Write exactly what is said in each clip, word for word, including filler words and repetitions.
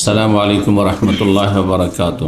अस्सलामु अलैकुम वरहमतुल्लाहि वबरकातुह।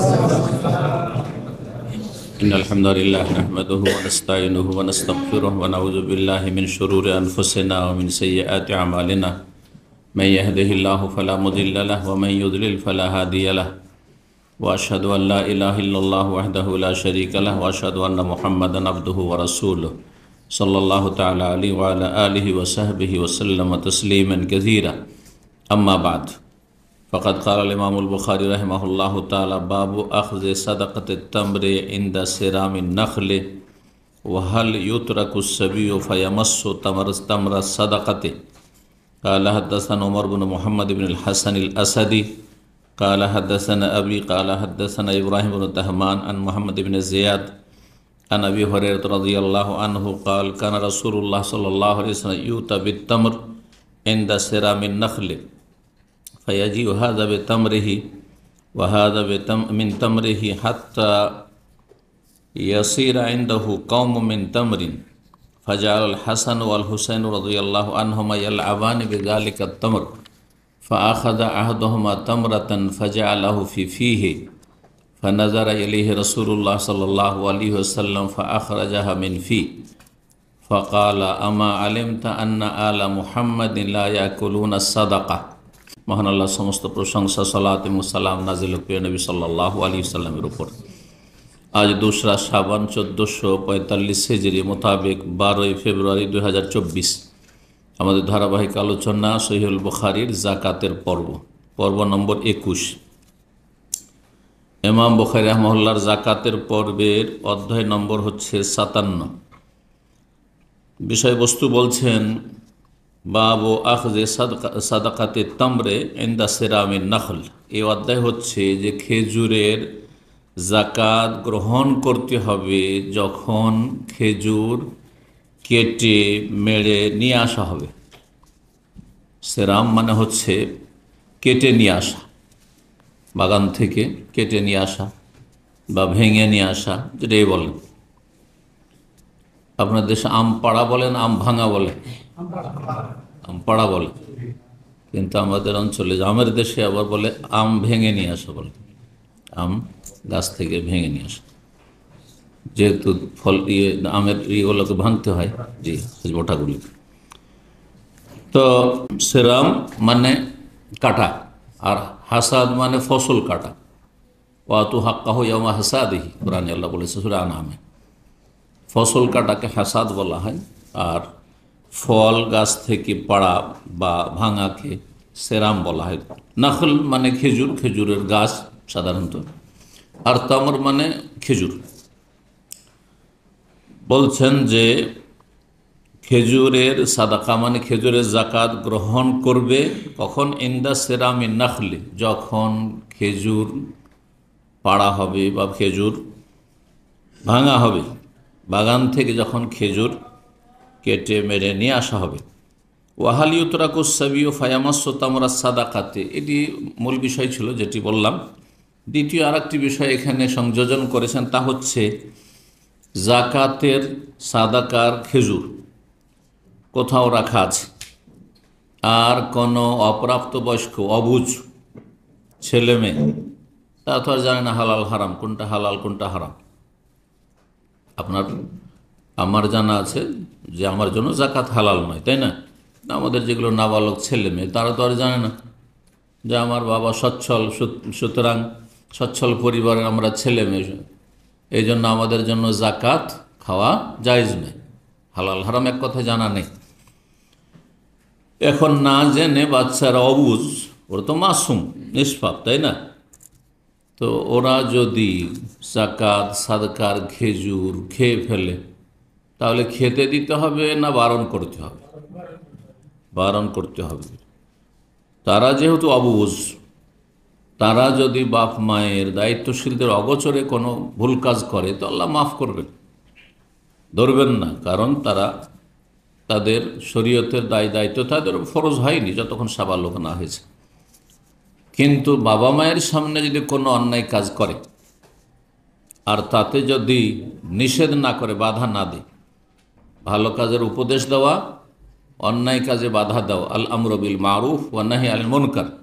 इन्नल हम्दुलिल्लाहि नहमदुहु व नस्तईनुहु व नस्तगफिरुहु व नऊज़ु बिल्लाहि मिन शुरूरि अनफुसिना व मिन सय्यिआति अमालिना। मन यहदिहिल्लाहु फला मुदिल्ल लहु व मन युद्लिल फला हादिय लहु। व अशहदु अन ला इलाहा इल्लल्लाहु वहदहु ला शरीका लहु व अशहदु अन्न मुहम्मदन अब्दुहु व रसूलुहु सल्लल्लाहु तआला अलैहि व अला आलिहि व सहबिहि व सल्लम तस्लीमन कसीरा। अम्मा बाद फ़क़द क़ाल इमामुल बुख़ारी रहमहुल्लाहु ताला बाबु अख़्ज़ि सदक़ति तम्रि इंद सिरामिन नख़्लि व हल युतरकु सबिय्यु फ़यमस्सु तम्र सदक़ति। क़ाल हद्दसना उमर बिन मुहम्मद बिन अल-हसन अल-असदी क़ाल हद्दसना अबी क़ाल हद्दसना इब्राहीम बिन तहमान अन मुहम्मद बिन ज़ियाद अन अबी हुरैरह रज़ियल्लाहु अन्हु क़ाल कान रसूलुल्लाह सल्लल्लाहु अलैहि वसल्लम युता बित-तम्र इंद सिरामिन नख़्लि फ़यजीउ हाज़ा बितम्रिही व हाज़ा मिन तम्रिही हत्ता यसीरा इंदहु कौमुम मिन तम्रिन फ़जअल हसन वल हुसैन रज़ियल्लाहु अन्हुमा यलअबानि बिज़ालिका तम्र फ़अख़ज़ अहदुहुमा तम्रतन फ़जअलहु फ़ी फ़ीहि फ़नज़र इलैहि रसूलुल्लाह सल्लल्लाहु अलैहि वसल्लम फ़अख़रजहा मिन फ़ी फ़क़ाल अमा अलिमता अन्ना आला मुहम्मदिन ला याकुलूना सदक़ा। মহান আল্লাহ সমস্ত প্রশংসা সালাত এবং সালাম নাজিল প্রিয় নবী সাল্লাল্লাহু আলাইহি সাল্লামের উপর। আজ দোসরা শাবান চোদ্দোশো পঁয়তাল্লিশ হিজরি মোতাবেক বারোই ফেব্রুয়ারি দুই হাজার চব্বিশ আমাদের ধারাবাহিক আলোচনা সহিহুল বুখারীর জাকাতের পর্ব পর্ব নম্বর একুশ। ইমাম বুখারী রাহিমাহুল্লাহর জাকাতের পর্বের অধ্যায় নম্বর হচ্ছে সাতান্ন। বিষয়বস্তু বলছেন বাবু আখযে সাদাকাতে তামরে ইনদা সিরামিন নখল। এই অধ্যায় হচ্ছে যে খেজুরের জাকাত গ্রহণ করতে হবে যখন খেজুর কেটে মেড়ে নিয়ে আসা হবে। সিরাম মানে হচ্ছে কেটে নিয়ে আসা, বাগান থেকে কেটে নিয়ে আসা বা ভেঙে নিয়ে আসা, যেটাই বলেন। আপনার দেশে আম পাড়া বলেন, আম ভাঙা বলে, আম পাড়া বলে, কিন্তু আমাদের অঞ্চলে আমের দেশে আবার বলে আম ভেঙে নিয়ে আসা বলে, আম গাছ থেকে ভেঙে নিয়ে আসা, যেহেতু ফল ইয়ে আমের ইয়েগুলোকে ভাঙতে হয়, জি বোটাগুলি। তো সেরাম মানে কাটা, আর হাসাদ মানে ফসল কাটা। ওয়াতু হাক্কাহু ইয়াওমা হাসাদিহি, কুরআনে আল্লাহ বলেছে সূরা আনআমে। ফসল কাটাকে হাসাদ বলা হয়, আর ফল গাছ থেকে পাড়া বা ভাঙাকে সেরাম বলা হয়। নাখল মানে খেজুর, খেজুরের গাছ সাধারণত, আর তামর মানে খেজুর। বলছেন যে খেজুরের সাদাকা মানে খেজুরের জাকাত গ্রহণ করবে কখন? ইন্দা সেরামি নাখলি, যখন খেজুর পাড়া হবে বা খেজুর ভাঙা হবে, বাগান থেকে যখন খেজুর কেটে মেরে নিয়ে আসা হবে। ওয়াহাল ইউতরাকু সাবিয়্যু ফায়ামাসসু তামরা সাদাকাতে, এটি মূল বিষয় ছিল যেটি বললাম। দ্বিতীয় আর একটি বিষয় এখানে সংযোজন করেছেন, তা হচ্ছে জাকাতের সাদাকার খেজুর কোথাও রাখা আছে, আর কোনো অপ্রাপ্তবয়স্ক অবুঝ ছেলে মেয়ে তা তো আর জানে না হালাল হারাম কোনটা, হালাল কোনটা হারাম। আপনার আমার জানা আছে যে আমার জন্য জাকাত হালাল নয়, তাই না? আমাদের যেগুলো নাবালক ছেলে মেয়ে তারা তো আর জানে না যে আমার বাবা সচ্ছল, সুতরাং সচ্ছল পরিবারের আমরা ছেলে মেয়ে, এই জন্য আমাদের জন্য জাকাত খাওয়া জায়েজ নেই, হালাল হারাম এক কথা জানা নেই। এখন না জেনে বাচ্চারা অবুঝ, ওরা তো মাসুম নিষ্পাপ, তাই না? তো ওরা যদি জাকাত সাদকার খেজুর খেয়ে ফেলে তাহলে খেতে দিতে হবে না বারণ করতে হবে? বারণ করতে হবে। তারা যেহেতু অবুঝ, তারা যদি বাপ মায়ের দায়িত্বশীলদের অগোচরে কোনো ভুল কাজ করে তো আল্লাহ মাফ করবেন, ধরবেন না, কারণ তারা তাদের শরীয়তের দায় দায়িত্ব তাদের ফরজ হয়নি যতক্ষণ সাবালক না হয়েছে। কিন্তু বাবা মায়ের সামনে যদি কোনো অন্যায় কাজ করে আর তাতে যদি নিষেধ না করে, বাধা না দেয়, ভালো কাজের উপদেশ দেওয়া, অন্যায় কাজে বাধা দাও, আল আমরু বিল মারুফ ওয়া নাহি আনিল মুনকার,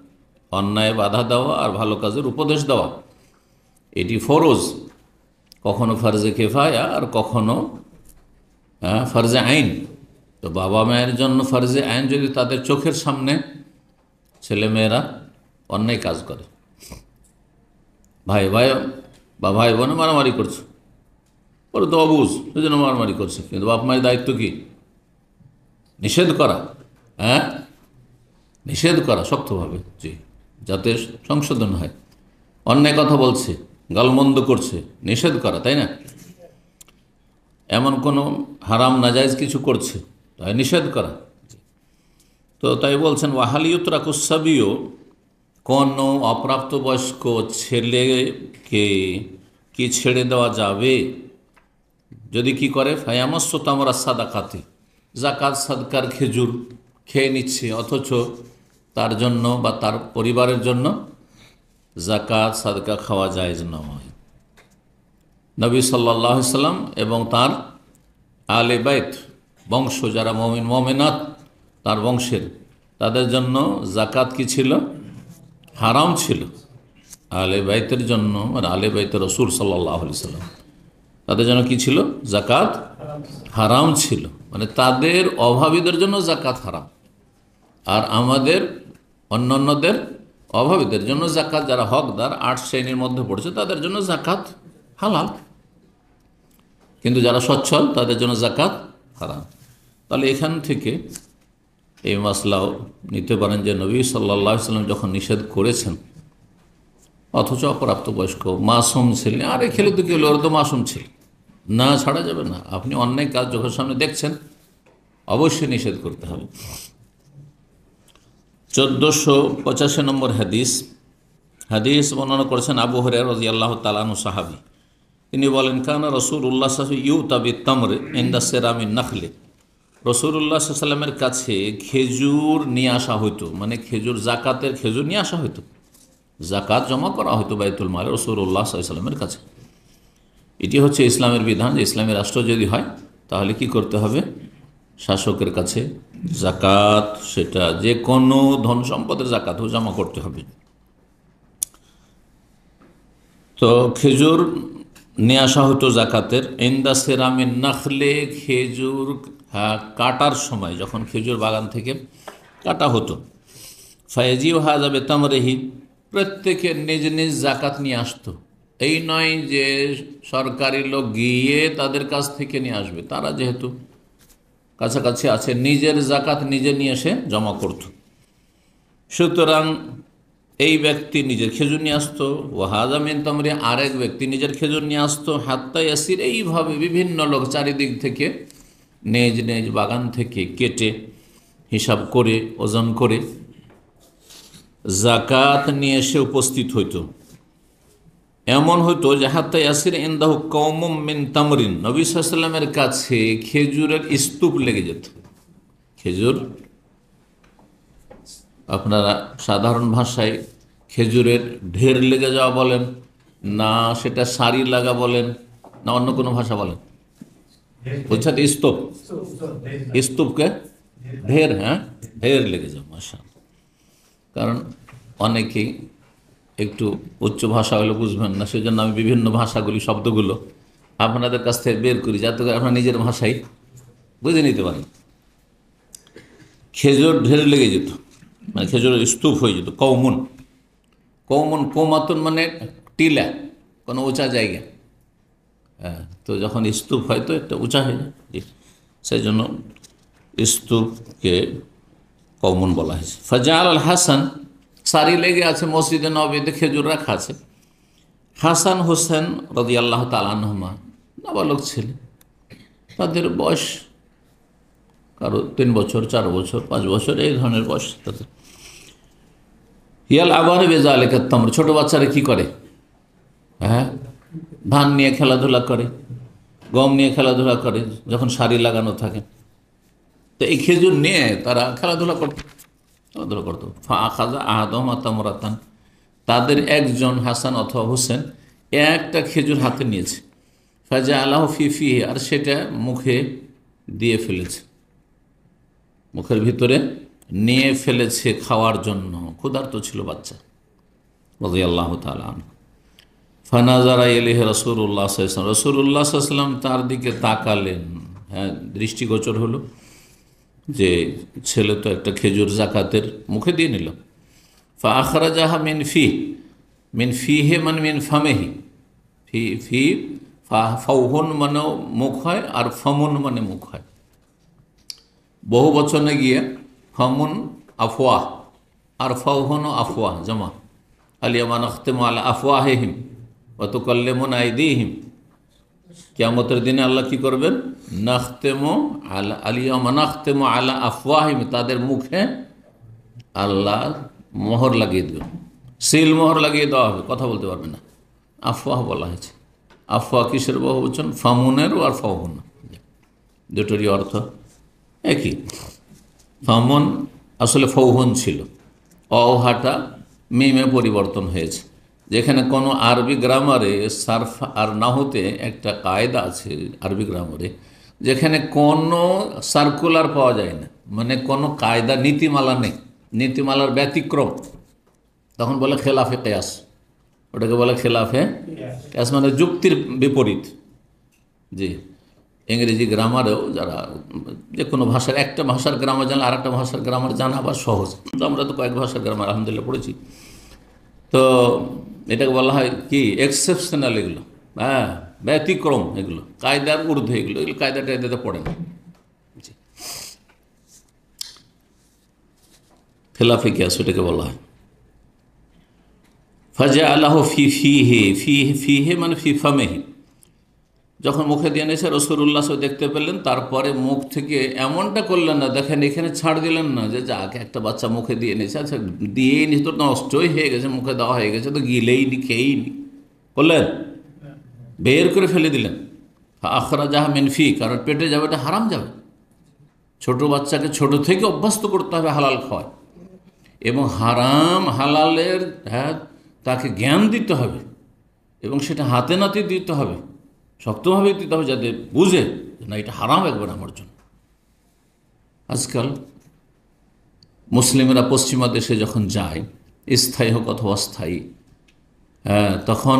অন্যায় বাধা দেওয়া আর ভালো কাজের উপদেশ দেওয়া এটি ফরজ, কখনো ফরজে কেফায়া আর কখনো ফরজে আইন। তো বাবা মায়ের জন্য ফরজে আইন যদি তাদের চোখের সামনে ছেলেমেয়েরা অন্যায় কাজ করে, ভাই ভাই বা ভাই বোনে মারামারি করছে, ওরা তো অবুঝ, সেই জন্য মারামারি করছে, কিন্তু বাপ মায়ের দায়িত্ব কি? নিষেধ করা, হ্যাঁ নিষেধ করা শক্তভাবে, জি, যাতে সংশোধন হয়। অন্যায় কথা বলছে, গালমন্দ করছে, নিষেধ করা, তাই না? এমন কোনো হারাম নাজাইজ কিছু করছে, তাই নিষেধ করা। তো তাই বলছেন ওয়াহালিউতরা কুসাবিও, কোনো অপ্রাপ্তবয়স্ক ছেলেকে কি ছেড়ে দেওয়া যাবে যদি কি করে? ফায়ামস্য তামরা সাদাকাতে, জাকাত সাদকার খেজুর খেয়ে নিচ্ছে, অথচ তার জন্য বা তার পরিবারের জন্য জাকাত সাদকা খাওয়া জায়েজ নয়। নবী সাল্লাল্লাহু আলাইহি সাল্লাম এবং তার আলে বাইত বংশ, যারা মুমিন মুমিনাত তার বংশের, তাদের জন্য জাকাত কি ছিল? হারাম ছিল। আলে বাইতের জন্য, মানে আলে বাইতের রাসূল সাল্লাল্লাহু আলাইহি সাল্লাম, তাদের জন্য কি ছিল? জাকাত হারাম ছিল। মানে তাদের অভাবীদের জন্য জাকাত হারাম, আর আমাদের অন্যান্যদের অভাবীদের জন্য জাকাত, যারা হকদার আট শ্রেণীর মধ্যে পড়ছে তাদের জন্য জাকাত হালাল, কিন্তু যারা সচ্ছল তাদের জন্য জাকাত হারাম। তাহলে এখান থেকে এই মাসলাও নিতে পারেন যে নবী সাল্লাল্লাহু আলাইহি সাল্লাম যখন নিষেধ করেছেন, অথচ অপ্রাপ্তবয়স্ক মাসুম ছিলেন, আরে খেলে তো কি হলো, ওরা তো মাসুম ছিল, না ছাড়া যাবে না। আপনি অন্যায় কাজ চোখের সামনে দেখছেন, অবশ্যই নিষেধ করতে হবে। চোদ্দোশো পঁচাশি নম্বর হাদিস, হাদিস বর্ণনা করেছেন আবু হুরায়রা রাদিয়াল্লাহু তাআলা আনহু সাহাবী। তিনি বলেন, কানা রাসূলুল্লাহ সাল্লাল্লাহু আলাইহি ওয়াসাল্লাম ইউতা বিত-তামর ইনদা সিরামিন নাখলি, রাসূলুল্লাহ সাল্লাল্লাহু আলাইহি ওয়াসাল্লামের কাছে খেজুর নিয়ে আসা হতো, মানে খেজুর, জাকাতের খেজুর নিয়ে আসা হতো, জাকাত জমা করা হতো বাইতুল মালে রাসূলুল্লাহ সাল্লাল্লাহু আলাইহি ওয়াসাল্লামের কাছে। এটি হচ্ছে ইসলামের বিধান যে ইসলামী রাষ্ট্র যদি হয় তাহলে কি করতে হবে? শাসকের কাছে জাকাত, সেটা যে কোনো ধন সম্পদের জাকাতও জমা করতে হবে। তো খেজুর নিয়ে আসা হতো জাকাতের, ইন্দা সেরামিন নাখলে, খেজুর হ্যাঁ কাটার সময়, যখন খেজুর বাগান থেকে কাটা হতো, ফায়াজিও হাজাবে তামরেহি, প্রত্যেকে নিজ নিজ জাকাত নিয়ে আসতো। এই নয় যে সরকারি লোক গিয়ে তাদের কাছ থেকে নিয়ে আসবে, তারা যেহেতু কাছাকাছি আছে, নিজের জাকাত নিজে নিয়ে এসে জমা করত। সুতরাং এই ব্যক্তি নিজের খেজুর নিয়ে আসতো, ও হাজামিন তামরে আরেক ব্যক্তি নিজের খেজুর নিয়ে আসতো, হাত্তা ইয়াসির, এইভাবে বিভিন্ন লোক চারিদিক থেকে নিজ নিজ বাগান থেকে কেটে হিসাব করে ওজন করে জাকাত নিয়ে এসে উপস্থিত হইত। এমন হইতো যে হাত্তা ইয়াসির ইনদাহু কওমুম মিন তামরিন, নবী সাল্লাল্লাহু আলাইহি ওয়াসাল্লামের কাছে খেজুরের স্তূপ লেগে যেত। খেজুর আপনারা সাধারণ ভাষায় খেজুরের ঢের লেগে যাওয়া বলেন, না সেটা সারি লাগা বলেন, না অন্য কোনো ভাষা বলেন? বুঝছেন? স্তূপ, স্তূপকে ঢের, হ্যাঁ ঢের লেগে যাও, মাশাআল্লাহ। কারণ অনেকেই একটু উচ্চ ভাষা হলে বুঝবেন না, সেজন্য আমি বিভিন্ন ভাষাগুলি শব্দগুলো আপনাদের কাছ থেকে বের করি, যাতে করে আপনারা নিজের ভাষায় বুঝে নিতে পারেন। খেজুর ঢের লেগে যেত, মানে খেজুরের স্তূপ হয়ে যেত। কৌমুন, কৌমুন কৌমাতুন মানে টিলা, কোনো উঁচা জায়গা, হ্যাঁ, তো যখন স্তূপ হয় তো একটা উঁচা হয়ে যায়, সেই জন্য স্তূপকে কৌমুন বলা হয়েছে। ফাজাল আল হাসান, সারি লেগে আছে মসজিদে নববীতে, খেজুর রাখা আছে। হাসান হোসেন রাদিয়াল্লাহু তাআলা আনহুমা নাবালক ছেলে, তাদের বয়স কারো তিন বছর, চার বছর, পাঁচ বছর, এই ধরনের বয়স তাদের। ইয়াল আবারে বেজালিকা তামর, ছোট বাচ্চারা কি করে? হ্যাঁ, ধান নিয়ে খেলাধুলা করে, গম নিয়ে খেলাধুলা করে, যখন সারি লাগানো থাকে। তো এই খেজুর নিয়ে তারা খেলাধুলা করত খেলাধুলা করতো ফা আখাজা আহাদহমা তামরাতান, তাদের একজন হাসান অথবা হোসেন একটা খেজুর হাতে নিয়েছে, ফাজা আল্লাহ ফিফি, আর সেটা মুখে দিয়ে ফেলেছে, মুখের ভিতরে নিয়ে ফেলেছে খাওয়ার জন্য, ক্ষুধার্ত ছিল বাচ্চা রাদিয়াল্লাহু তাআলা আনহু। ফানাজারা ইলাইহি রাসূলুল্লাহ সাল্লাল্লাহু আলাইহি ওয়াসাল্লাম, রাসূলুল্লাহ সাল্লাল্লাহু আলাইহি ওয়াসাল্লাম তার দিকে তাকালেন। হ্যাঁ, দৃষ্টিগোচর হলো যে ছেলে তো একটা খেজুর জাকাতের মুখে দিয়ে নিল। ফা আখরাজাহা মিন ফি, মিন ফিহে মানে মিন ফামেহি, ফি ফি ফাউহুন মানে মুখ হয়, আর ফামুন মানে মুখ হয়। বহু বচনে গিয়ে ফামুন আফওয়াহ আর ফাউহুন আফওয়াহ জমা। আলিয়ামা নাখতিমু আলা আফওয়াহিহিম ওয়া তুকাল্লিমুনা আইদিহিম, কিয়ামতের দিনে আল্লাহ কি করবেন? নাখতিমু আলা আলিয়ামা নাখতিমু আলা আফওয়াহিম, তাদের মুখে আল্লাহ মোহর লাগিয়ে দেবেন, সিল মোহর লাগিয়ে দেওয়া হবে, কথা বলতে পারবে না। আফওয়াহ বলা হয়েছে। আফওয়াহ কিসের বহু বচন? ফামুনের আর ফাউহুন, দুটোরই অর্থ একই। ফামুন আসলে ফাউহুন ছিল, অহাটা মিমে পরিবর্তন হয়েছে। যেখানে কোনো আরবি গ্রামারে সার্ফ আর নাহুতে একটা কায়দা আছে আরবি গ্রামারে, যেখানে কোনো সার্কুলার পাওয়া যায় না, মানে কোনো কায়দা নীতিমালা নেই, নীতিমালার ব্যতিক্রম, তখন বলে খেলাফে কেয়াস। ওটাকে বলে খেলাফে কেয়াস, মানে যুক্তির বিপরীত। জি, ইংরেজি গ্রামারেও যারা যে কোনো ভাষার, একটা ভাষার গ্রামার জানলে আর একটা ভাষার গ্রামার জানা আবার সহজ। আমরা তো কয়েক ভাষার গ্রামার আলহামদুলিল্লাহ পড়েছি। তো এটাকে বলা হয় কি এক্সেপশনাল, এগুলো হ্যাঁ ব্যতিক্রম, এগুলো কায়দার ঊর্ধ্বে, এগুলো এগুলো কায়দা টায়দাতে পড়ে না। খেলাফে কিয়াস এটাকে বলা হয়। ফাজা আল্লাহ ফি ফিহে, ফি ফিহে মানে ফি ফামেহি, যখন মুখে দিয়ে নিয়েছে রাসূলুল্লাহ সাল্লাল্লাহু আলাইহি ওয়াসাল্লাম দেখতে পেলেন, তারপরে মুখ থেকে এমনটা করলেন না, দেখেন এখানে ছাড় দিলেন না যে যাক একটা বাচ্চা মুখে দিয়ে নিয়েছে, আচ্ছা দিয়ে নিয়ে তো নষ্টই হয়ে গেছে, মুখে দেওয়া হয়ে গেছে, তো গিলেই নি, খেয়েই নি, বললেন বের করে ফেলে দিলেন। আখরাজাহা মিন ফি, কারণ পেটে যাবে, এটা হারাম যাবে। ছোট বাচ্চাকে ছোট থেকে অভ্যস্ত করতে হবে হালাল খাওয়ায়, এবং হারাম হালালের হ্যাঁ তাকে জ্ঞান দিতে হবে, এবং সেটা হাতে নাতে দিতে হবে, শক্তভাবে দিতে হবে, যাতে বুঝে না এটা হারাম একবার আমার জন্য। আজকাল মুসলিমরা পশ্চিমা দেশে যখন যায়, স্থায়ী হোক অথবা অস্থায়ী, হ্যাঁ তখন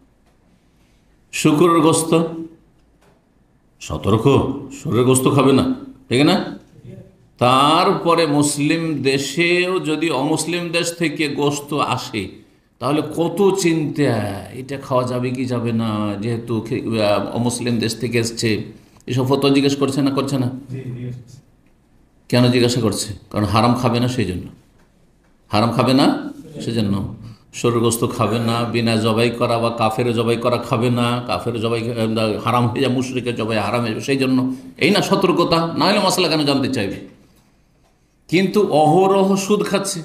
শুকরের গোস্ত, সতর্ক, শুকরের গোস্ত খাবে না, ঠিক না? তারপরে মুসলিম দেশেও যদি অমুসলিম দেশ থেকে গোস্ত আসে, তাহলে কত চিন্তা, এটা খাওয়া যাবে কি যাবে না, যেহেতু অমুসলিম দেশ থেকে এসছে। এসব ফতোয়া জিজ্ঞেস করছে না, করছে না? কেন জিজ্ঞাসা করছে? কারণ হারাম খাবে না, সেই জন্য। হারাম খাবে না সেজন্য শুকরের গোস্ত খাবে না, বিনা জবাই করা বা কাফের জবাই করা খাবে না, কাফের জবাই হারাম হয়ে যায়, মুশরিকের জবাই হারাম হয়ে যাবে, সেই জন্য। এই না সতর্কতা, না হলে মশলা কেন জানতে চাইবে? কিন্তু অহরহ সুদ খাচ্ছে,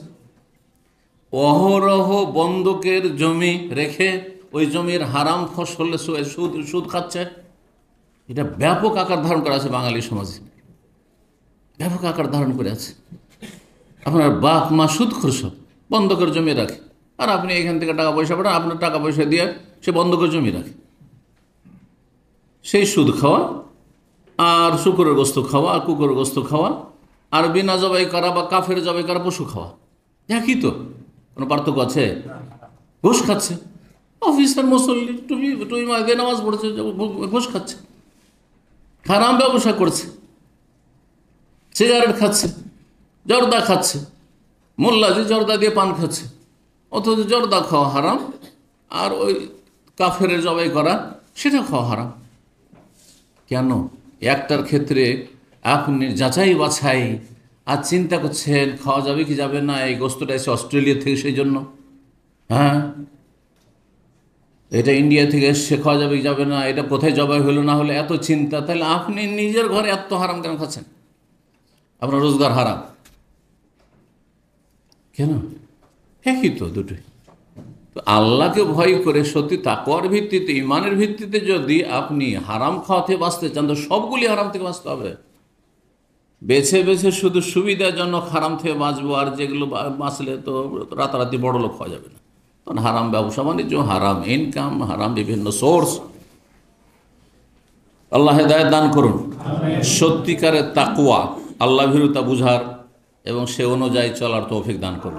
অহরহ বন্ধকের জমি রেখে ওই জমির হারাম ফসলে সুদ সুদ খাচ্ছে। এটা ব্যাপক আকার ধারণ করে আছে বাঙালি সমাজে, ব্যাপক আকার ধারণ করে আছে। আপনার বাপ মা সুদ খোর, সব বন্ধকের জমি রাখে, আর আপনি এখান থেকে টাকা পয়সা পাঠান, আপনার টাকা পয়সা দিয়ে সে বন্ধকের জমি রাখে। সেই সুদ খাওয়া আর শুকরের গোস্ত খাওয়া আর কুকুরের গোস্ত খাওয়া আর বিনা জবাই করা বা কাফের জবাই করা পশু খাওয়া একই তো, কোনো পার্থক্য আছে? ঘুষ খাচ্ছে, অফিসার মুসল্লি টুপি টুপি মাঝে নামাজ পড়ছে, ঘুষ খাচ্ছে, হারাম ব্যবসা করছে, সিগারেট খাচ্ছে, জর্দা খাচ্ছে, মোল্লাজি জর্দা দিয়ে পান খাচ্ছে, অথচ জর্দা খাওয়া হারাম, আর ওই কাফের জবাই করা সেটা খাওয়া হারাম। কেন? একটার ক্ষেত্রে আপনি যাচাই বাছাই আর চিন্তা করছেন খাওয়া যাবে কি যাবে না, এই গোস্তটা এসে অস্ট্রেলিয়া থেকে, সেই জন্য। হ্যাঁ, এটা ইন্ডিয়া থেকে এসে খাওয়া যাবে কি যাবে না, এটা কোথায় জবাই হলো না হলে এত চিন্তা, তাহলে আপনি নিজের ঘরে এত হারাম কেন খাচ্ছেন? আপনার রোজগার হারাম কেন? একই তো দুটোই। তো আল্লাহকে ভয় করে সত্যি তাকওয়ার ভিত্তিতে, ইমানের ভিত্তিতে যদি আপনি হারাম খাওয়া থেকে বাঁচতে চান, তো সবগুলি হারাম থেকে বাঁচতে হবে। বেছে বেছে শুধু সুবিধাজনক হারাম থেকে বাঁচবো, আর যেগুলো বাঁচলে তো রাতারাতি বড় লোক হওয়া যাবে না। তখন হারাম ব্যবসা বাণিজ্য, হারাম ইনকাম, হারাম বিভিন্ন সোর্স। আল্লাহ হেদায়েত দান করুন। সত্যিকারের তাকওয়া, আল্লাহ ভীরুতা বুঝার এবং সে অনুযায়ী চলার তৌফিক দান করুন।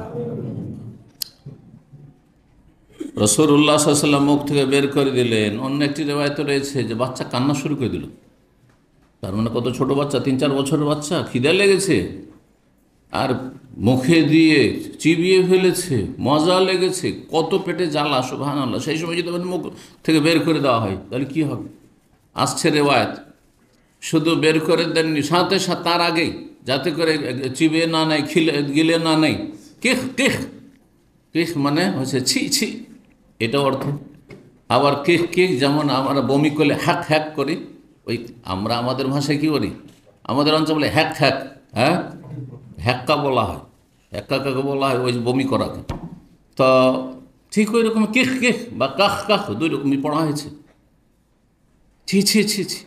রাসূলুল্লাহ সাল্লাল্লাহু আলাইহি ওয়াসাল্লাম মুখ থেকে বের করে দিলেন। অন্য একটি রিওয়ায়াতে রয়েছে যে বাচ্চা কান্না শুরু করে দিল। তার মানে কত ছোট বাচ্চা, তিন চার বছরের বাচ্চা, খিদে লেগেছে আর মুখে দিয়ে চিবিয়ে ফেলেছে, মজা লেগেছে, কত পেটে জ্বালা, সুবহানাল্লাহ। সেই সময় যদি মুখ থেকে বের করে দেওয়া হয় তাহলে কি হবে? আসছে রেওয়ায়াত, শুধু বের করে দেননি, সাথে সাথে তার আগেই যাতে করে চিবিয়ে না নেয়, খিলে গিলে না নেয়, কেহ কেহ কেহ মানে হচ্ছে ছি ছি, এটা অর্থ। আবার কেহ কেহ যেমন আমরা বমি করলে হ্যাক হ্যাক করি, ওই আমরা আমাদের ভাষায় কী করি, আমাদের অঞ্চলে বলে হ্যাক হ্যাক, হ্যাঁ হ্যাক্কা বলা হয়, হ্যাক্কা কাকে বলা হয়, ওই বমি করাকে। তো ঠিক ওই রকম কেহ কেহ বা কাহ কাহ দুই রকমই পড়া হয়েছে। ছি ছি ছি ছি,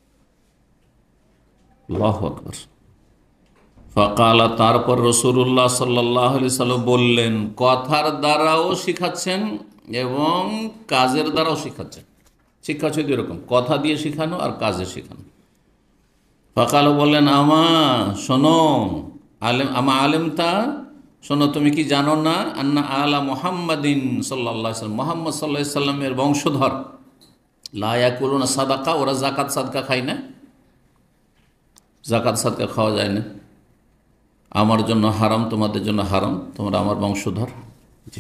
আল্লাহু আকবার। ফাকালা, তারপর রাসূলুল্লাহ সাল্লাল্লাহু আলাইহি সাল্লাম বললেন, কথার দ্বারাও শিখাচ্ছেন এবং কাজের দ্বারাও শিখাচ্ছেন। শিক্ষা হচ্ছে দুই রকম, কথা দিয়ে শেখানো আর কাজে শেখানো। ফাকালা বললেন, আমা শোনো, আলেম আমা আলেমতা, শোনো, তুমি কি জানো না, আন্না আলা মুহাম্মাদিন সাল্লাল্লাহু আলাইহি সাল্লাম, মুহাম্মদ সাল্লাল্লাহু আলাইহি সাল্লামের বংশধর, লা ইয়াকুলুনা সাদাকা, ওরা যাকাত সাদকা খায় না, যাকাত সাদকা খাওয়া যায় না। আমার জন্য হারাম, তোমাদের জন্য হারাম, তোমরা আমার বংশধর। জি।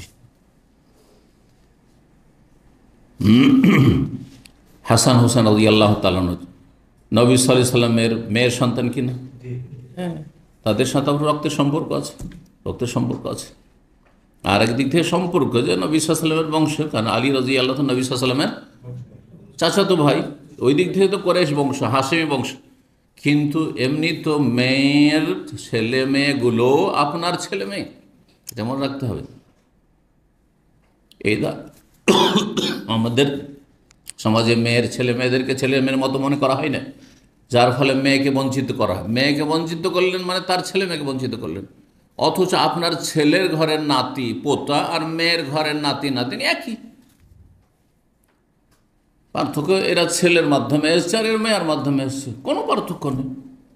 হাসান হুসেন রাদিয়াল্লাহু তাআলা নবী সাল্লাল্লাহু আলাইহি সাল্লামের মেয়ের সন্তান কিনা, হ্যাঁ, তাদের সাথে আমার রক্তের সম্পর্ক আছে, রক্তের সম্পর্ক আছে। আর একদিক থেকে সম্পর্ক যে নবী সাল্লাল্লাহু আলাইহি সাল্লামের বংশ, কারণ আলী রাদিয়াল্লাহু নবী সাল্লাল্লাহু আলাইহি সাল্লামের চাচাতো ভাই, ওই দিক থেকে তো কুরাইশ বংশ, হাশেমি বংশ। কিন্তু এমনি তো মেয়ের ছেলে মেয়েগুলো আপনার ছেলে মেয়ে, এটা মনে রাখতে হবে। এই দা আমাদের সমাজে মেয়ের ছেলে মেয়েদেরকে ছেলে মেয়ের মতো মনে করা হয় না, যার ফলে মেয়েকে বঞ্চিত করা হয়। মেয়েকে বঞ্চিত করলেন মানে তার ছেলে মেয়েকে বঞ্চিত করলেন। অথচ আপনার ছেলের ঘরের নাতি পোতা আর মেয়ের ঘরের নাতি নাতিন একই পার্থক্য। এরা ছেলের মাধ্যমে এসছে আর এর মেয়ের মাধ্যমে এসছে, কোনো পার্থক্য নেই।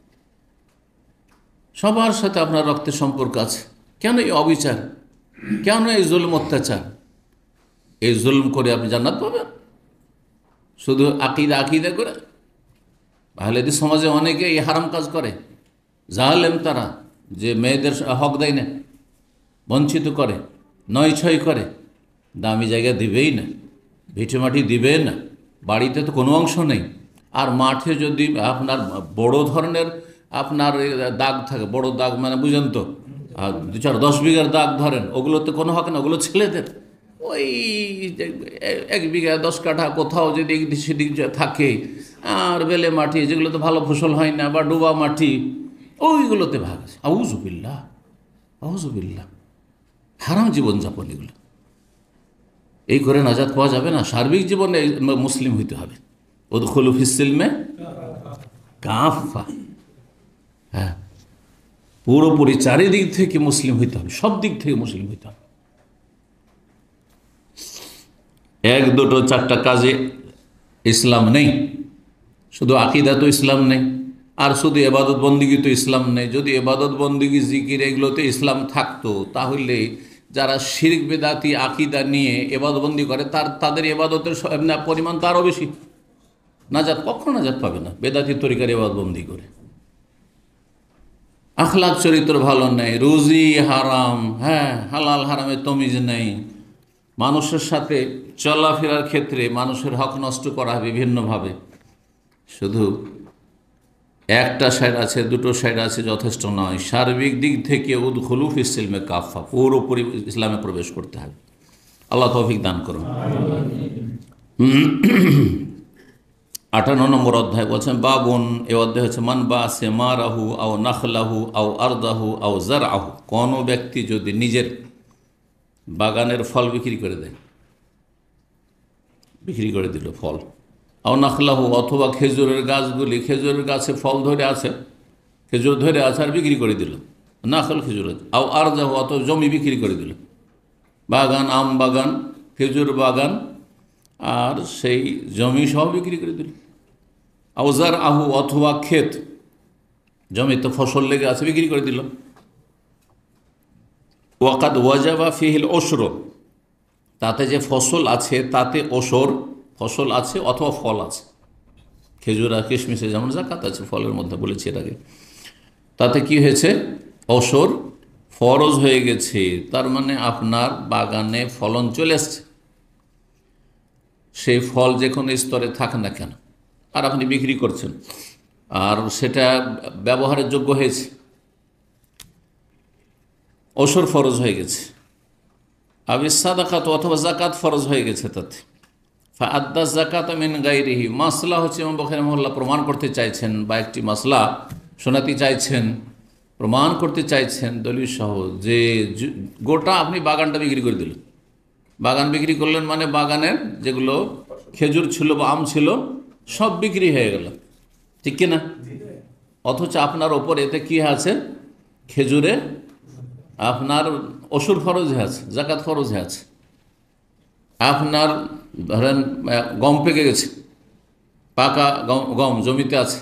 সবার সাথে আপনার রক্তের সম্পর্ক আছে। কেন এই অবিচার, কেন এই জুলম অত্যাচার? এই জুলম করে আপনি জান্নাত পাবেন শুধু আকিদা আকিদা করে? আহলেদিস সমাজে অনেকে এই হারাম কাজ করে, জালেম তারা, যে মেয়েদের হক দেয় না, বঞ্চিত করে, নয় ছয় করে, দামি জায়গা দিবেই না, ভিটে মাটি দিবে না, বাড়িতে তো কোনো অংশ নেই। আর মাঠে যদি আপনার বড় ধরনের আপনার দাগ থাকে, বড় দাগ মানে বুঝেন তো, আর দু চার দশ বিঘার দাগ ধরেন, ওগুলোতে কোনো হক না, ওগুলো ছেলেদের। ওই এক বিঘা দশ কাঠা কোথাও যদি এদিক সেদিক থাকে, আর বেলে মাটি যেগুলো তো ভালো ফসল হয় না, বা ডুবা মাটি, ওইগুলোতে ভাগ আছে। আউযুবিল্লাহ, আউযুবিল্লাহ, হারাম জীবনযাপন এগুলো। এই করে নাজাত পাওয়া যাবে না। সার্বিক জীবনে মুসলিম হইতে হবে। উদখুলু ফিস সিলমে কাফা, হ্যাঁ, পুরোপুরি চারিদিক থেকে মুসলিম হইতে হবে, সব দিক থেকে মুসলিম হইতে হবে। এক দুটো চারটা কাজে ইসলাম নেই, শুধু আকিদা তো ইসলাম নেই, আর শুধু এবাদত বন্দিগি তো ইসলাম নেই। যদি এবাদত বন্দিগি জিকির এগুলোতে ইসলাম থাকতো, তাহলে যারা শিরক বেদাতি আকিদা নিয়ে এবাদতবন্দি করে তার তাদের এবাদতের পরিমাণ তো আরও বেশি। নাজাত কখনো নাজাত পাবে না বেদাতি তরিকার এবাদতবন্দি করে। আখলাক চরিত্র ভালো নেই, রুজি হারাম, হ্যাঁ, হালাল হারামে তমিজ নেই, মানুষের সাথে চলাফেরার ক্ষেত্রে মানুষের হক নষ্ট করা বিভিন্নভাবে। শুধু একটা সাইড আছে, দুটো সাইড আছে যথেষ্ট নয়। সার্বিক দিক থেকে উদখুলু ফিস সিলমে কাফা, পুরোপুরি ইসলামে প্রবেশ করতে হবে। আল্লাহ তৌফিক দান করুন। আটান্ন নম্বর অধ্যায় বলছেন, বাবুন, এ অধ্যায় হচ্ছে মান বা সে মারাহু আও নাখলাহু আও আরদাহু আও জারআহু, কোনো ব্যক্তি যদি নিজের বাগানের ফল বিক্রি করে দেয়, বিক্রি করে দিল ফল, আও নাখলাহু, অথবা খেজুরের গাছগুলি, খেজুরের গাছে ফল ধরে আছে, খেজুর ধরে আছে আর বিক্রি করে দিল, নাখল খেজুর, আও আরদাহু, অথবা জমি বিক্রি করে দিল, বাগান, আম বাগান, খেজুর বাগান, আর সেই জমি সহ বিক্রি করে দিল। আউজার আহু, অথবা ক্ষেত, জমিতে ফসল লেগে আছে বিক্রি করে দিল। ওয়াকাদ ওয়াজাবা ফিহিল ওশর, তাতে যে ফসল আছে তাতে ওশর ফসল আছে অথবা ফল আছে। খেজুর আর কিশমিশে যেমন জাকাত আছে ফলের মধ্যে, বলেছি এর আগে। তাতে কি হয়েছে? ওশর ফরজ হয়ে গেছে। তার মানে আপনার বাগানে ফলন চলে আসছে, সেই ফল যে কোনো স্তরে থাক না কেন, আর আপনি বিক্রি করছেন, আর সেটা ব্যবহারের যোগ্য হয়েছে, ওশর ফরজ হয়ে গেছে। আবি সাদাকাত অথবা জাকাত ফরজ হয়ে গেছে তাতে। ফাআদ্দা জাকাত মিন গায়রিহি, মাসলা হচ্ছে ইমাম বুখারী রাহিমাহুল্লাহ প্রমাণ করতে চাইছেন, বা একটি মাসলা শোনাতে চাইছেন, প্রমাণ করতে চাইছেন দলিল সহ, যে গোটা আপনি বাগানটা বিক্রি করে দিলেন। বাগান বিক্রি করলেন মানে বাগানের যেগুলো খেজুর ছিল বা আম ছিল সব বিক্রি হয়ে গেল, ঠিক কিনা? অথচ আপনার ওপর এতে কি আছে? খেজুরে আপনার ওশর ফরজ হয়ে আছে, জাকাত ফরজ হয়ে আছে। আপনার ধরেন গম পেকে গেছে, পাকা গম গম জমিতে আছে,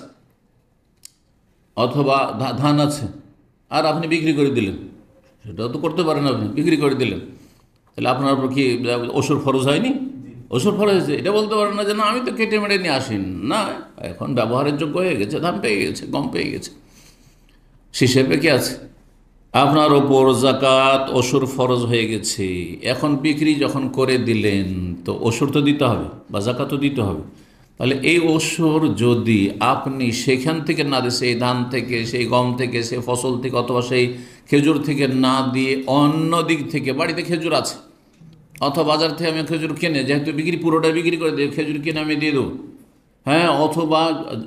অথবা ধান আছে, আর আপনি বিক্রি করে দিলেন। সেটাও তো করতে পারেন, আপনি বিক্রি করে দিলেন, তাহলে আপনার উপর কি ওশর ফরজ হয়নি? ওশর ফরজ হয়েছে। এটা বলতে পারেন না যে না আমি তো কেটে মেটে নিয়ে আসিন, না, এখন ব্যবহারের যোগ্য হয়ে গেছে, ধান পেয়ে গেছে, গম পেয়ে গেছে, শীষে পেকে আছে, আপনার ওপর জাকাত ওশর ফরজ হয়ে গেছে। এখন বিক্রি যখন করে দিলেন তো ওশর তো দিতে হবে বা জাকাত তো দিতে হবে। তাহলে এই ওশর যদি আপনি সেখান থেকে না দিয়ে, সেই ধান থেকে, সেই গম থেকে, সেই ফসল থেকে, অথবা সেই খেজুর থেকে না দিয়ে অন্য দিক থেকে, বাড়িতে খেজুর আছে অথবা বাজার থেকে আমি খেজুর কিনে, যেহেতু বিক্রি পুরোটা বিক্রি করে দিয়ে খেজুর কিনে আমি দিয়ে দেবো, হ্যাঁ, অথবা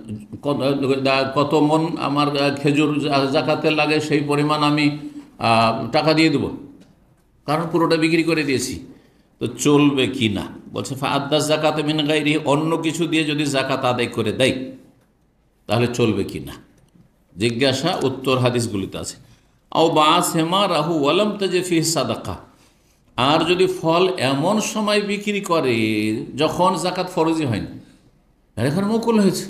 কত মন আমার খেজুর জাকাতে লাগে সেই পরিমাণ আমি টাকা দিয়ে দেবো, কারণ পুরোটা বিক্রি করে দিয়েছি, তো চলবে কি না? বলছে ফাআদ্দা জাকাত মিন গায়রিহি, অন্য কিছু দিয়ে যদি জাকাত আদায় করে দেয় তাহলে চলবে কি না? জিজ্ঞাসা উত্তর হাদিসগুলিতে আছে। আও বাসেমা রাহু ওয়ালাম তাজি ফিহি সাদাকা, আর যদি ফল এমন সময় বিক্রি করে যখন জাকাত ফরজই হয়নি, এখন মুকুল হয়েছে,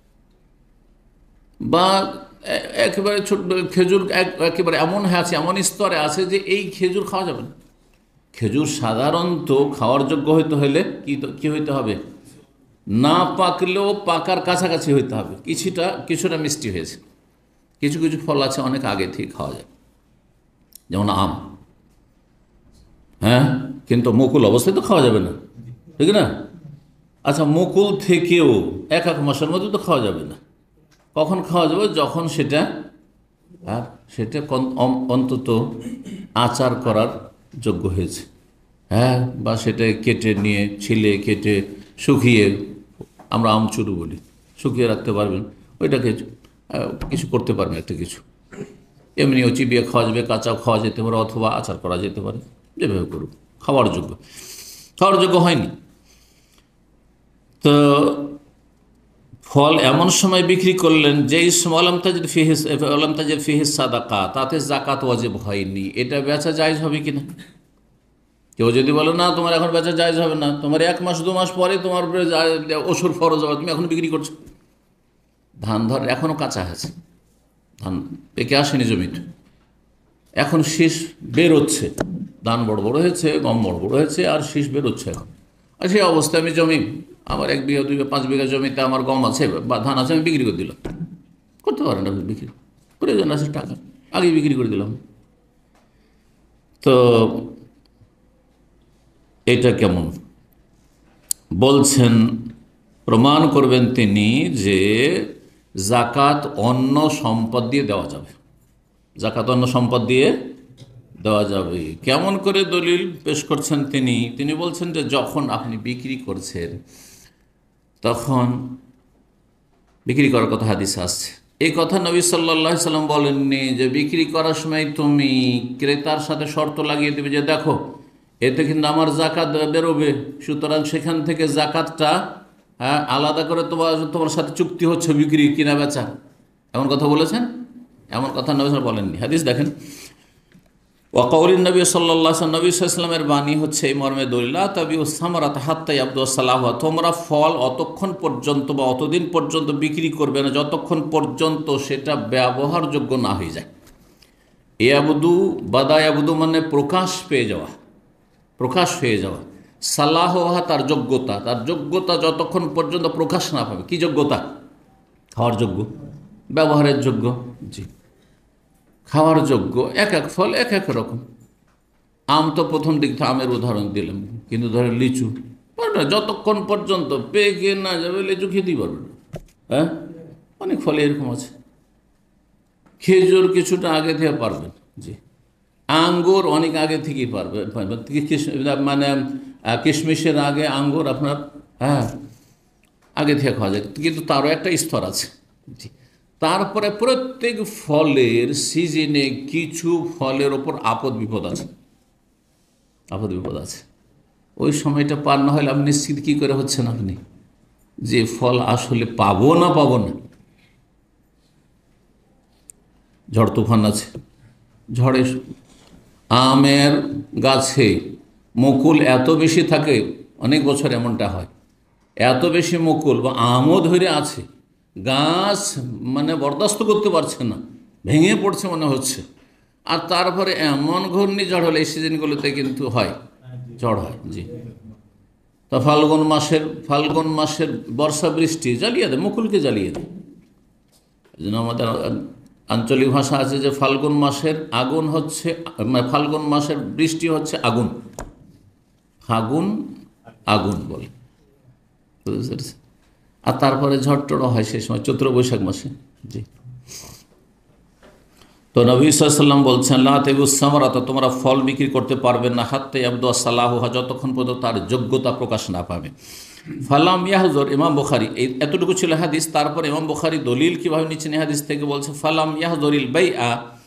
বা একেবারে ছোট খেজুর একেবারে এমন আছে, এমন স্তরে আছে যে এই খেজুর খাওয়া যাবে না। খেজুর সাধারণত খাওয়ার যোগ্য হইতে হলে কি কি হইতে হবে? না পাকলেও পাকার কাছাকাছি হইতে হবে, কিছুটা কিছুটা মিষ্টি হয়েছে। কিছু কিছু ফল আছে অনেক আগে থেকে খাওয়া যায়, যেমন আম, হ্যাঁ, কিন্তু মুকুল অবস্থায় তো খাওয়া যাবে না, ঠিক না? আচ্ছা, মুকুল থেকেও এক এক মাসের মধ্যে তো খাওয়া যাবে না। কখন খাওয়া যাবে? যখন সেটা আর সেটা অন্তত আচার করার যোগ্য হয়েছে, হ্যাঁ, বা সেটা কেটে নিয়ে ছিলে কেটে শুকিয়ে, আমরা আমচুরু বলি, শুকিয়ে রাখতে পারবেন, ওইটাকে কিছু করতে পারবেন, একটা কিছু এমনিও চিবিয়ে খাওয়া যাবে, কাঁচাও খাওয়া যেতে পারে, অথবা আচার করা যেতে পারে, যেভাবে করুক খাওয়ার যোগ্য। খাওয়ার যোগ্য হয়নি তো ফল এমন সময় বিক্রি করলেন যেই সময় আলাম তাজিদ ফিহি আলাম তাজিদ ফিহি সাদাকা, তাতে জাকাত ওয়াজিব হয়নি, এটা বেচা জায়েজ হবে কিনা? কেউ যদি বলে না তোমার এখন বেচা জায়েজ হবে না, তোমার এক মাস দু মাস পরে তোমার ওশর ফরজ হবে, তুমি এখন বিক্রি করছো। ধান ধর এখনও কাঁচা আছে, ধান পেকে আসেনি জমিতে, এখন শীষ বেরোচ্ছে, ধান বড় বড় হয়েছে, গম বড় বড় হয়েছে, আর শীষ বেরোচ্ছে এখন। আর সেই অবস্থায় আমি জমি, আমার এক বিঘা দুই বিঘা পাঁচ বিঘা জমিতে আমার গম আছে বা ধান আছে, আমি বিক্রি করে দিলাম, করতে পারেন আপনি বিক্রি, প্রয়োজন আছে টাকা, আগে বিক্রি করে দিলাম। তো এটা কেমন? বলছেন প্রমাণ করবেন তিনি যে জাকাত অন্য সম্পদ দিয়ে দেওয়া যাবে, জাকাত অন্য সম্পদ দিয়ে দেওয়া যাবে। কেমন করে দলিল পেশ করছেন তিনি? তিনি বলছেন যে যখন আপনি বিক্রি করছেন তখন বিক্রি করার কথা হাদিস আসছে, এই কথা নবী সাল্লাল্লাহু আলাইহি সাল্লাম বলেননি যে বিক্রি করার সময় তুমি ক্রেতার সাথে শর্ত লাগিয়ে দেবে যে দেখো এতে কিন্তু আমার জাকাত বেরোবে, সুতরাং সেখান থেকে জাকাতটা হ্যাঁ আলাদা করে তোমার তোমার সাথে চুক্তি হচ্ছে বিক্রি কিনা বেচা, এমন কথা বলেছেন? এমন কথা নবী সাল্লাল্লাহু বলেননি। হাদিস দেখেন, ওয়াকাউলিন নবী সাল্লাল্লাহু আলাইহি নবী সাল্লামের বাণী হচ্ছে এই মর্মে দলিল, তাবিউ সামারাত হাত্তা ইয়াবদু সালাহ, তোমরা ফল অতক্ষণ পর্যন্ত বা অতদিন পর্যন্ত বিক্রি করবে না যতক্ষণ পর্যন্ত সেটা ব্যবহারযোগ্য না হয়ে যায়। ইয়াবদু, বাদা ইয়াবদু মানে প্রকাশ পেয়ে যাওয়া, প্রকাশ হয়ে যাওয়া। সালাহা তার যোগ্যতা, তার যোগ্যতা যতক্ষণ পর্যন্ত প্রকাশ না পাবে। কি যোগ্যতা? খাওয়ার যোগ্য, ব্যবহারের যোগ্য। জি, খাওয়ার যোগ্য। এক এক ফল এক এক রকম। আম তো প্রথম দিক থেকে আমের উদাহরণ দিলাম, কিন্তু ধরে লিচু পারবে না, যতক্ষণ পর্যন্ত পেকে না যাবে লিচু খেতেই পারবে না। হ্যাঁ, অনেক ফল এরকম আছে। খেজুর কিছুটা আগে থেকে পারবেন। জি, আঙ্গুর অনেক আগে থেকেই পারবে, মানে কিশমিশের আগে আঙ্গুর আপনার, হ্যাঁ, আগে থেকে খাওয়া যায়, কিন্তু তারও একটা স্তর আছে। জি, তারপরে প্রত্যেক ফলের সিজনে কিছু ফলের ওপর আপদ বিপদ আছে, আপদ বিপদ আছে। ওই সময়টা পার না হলে আপনি নিশ্চিত কী করে হচ্ছেন আপনি যে ফল আসলে পাবো না পাবো না। ঝড় তুফান আছে, ঝড়ে আমের গাছে মুকুল এত বেশি থাকে, অনেক বছর এমনটা হয়, এত বেশি মুকুল বা আমও ধরে আছে, গাছ মানে বরদাস্ত করতে পারছে না, ভেঙে পড়ছে মনে হচ্ছে। আর তারপরে এমন ঘূর্ণিঝড় হলে এই সিজনগুলোতে কিন্তু হয়, ঝড় হয়। জি, তা ফাল্গুন মাসের ফাল্গুন মাসের বর্ষা বৃষ্টি জ্বালিয়ে দেয়, মুকুলকে জ্বালিয়ে দেয়। এই জন্য আমাদের আঞ্চলিক ভাষা আছে যে ফাল্গুন মাসের আগুন হচ্ছে, মানে ফাল্গুন মাসের বৃষ্টি হচ্ছে আগুন, ফাগুন আগুন বলে। আর তারপরে ঝড়টড়ো হয় সেই সময় চৈত্র বৈশাখ মাসে। জি, তো নবী সাল্লাল্লাহু আলাইহি ওয়াসাল্লাম বলছেন, লা তাবিউস সামারাতা, তোমরা ফল বিক্রি করতে পারবে না হাত্তা ইয়াবদু সালাহুহা, যতক্ষণ পর্যন্ত তার যোগ্যতা প্রকাশ না পাবে। ফালাম ইয়াহজুর, ইমাম বুখারী, এই এতটুকু ছিল হাদিস। তারপর ইমাম বুখারী দলিল কীভাবে নিচ্ছেন হাদিস থেকে বলছে, ফালাম ইয়াহজুরিল বাইআ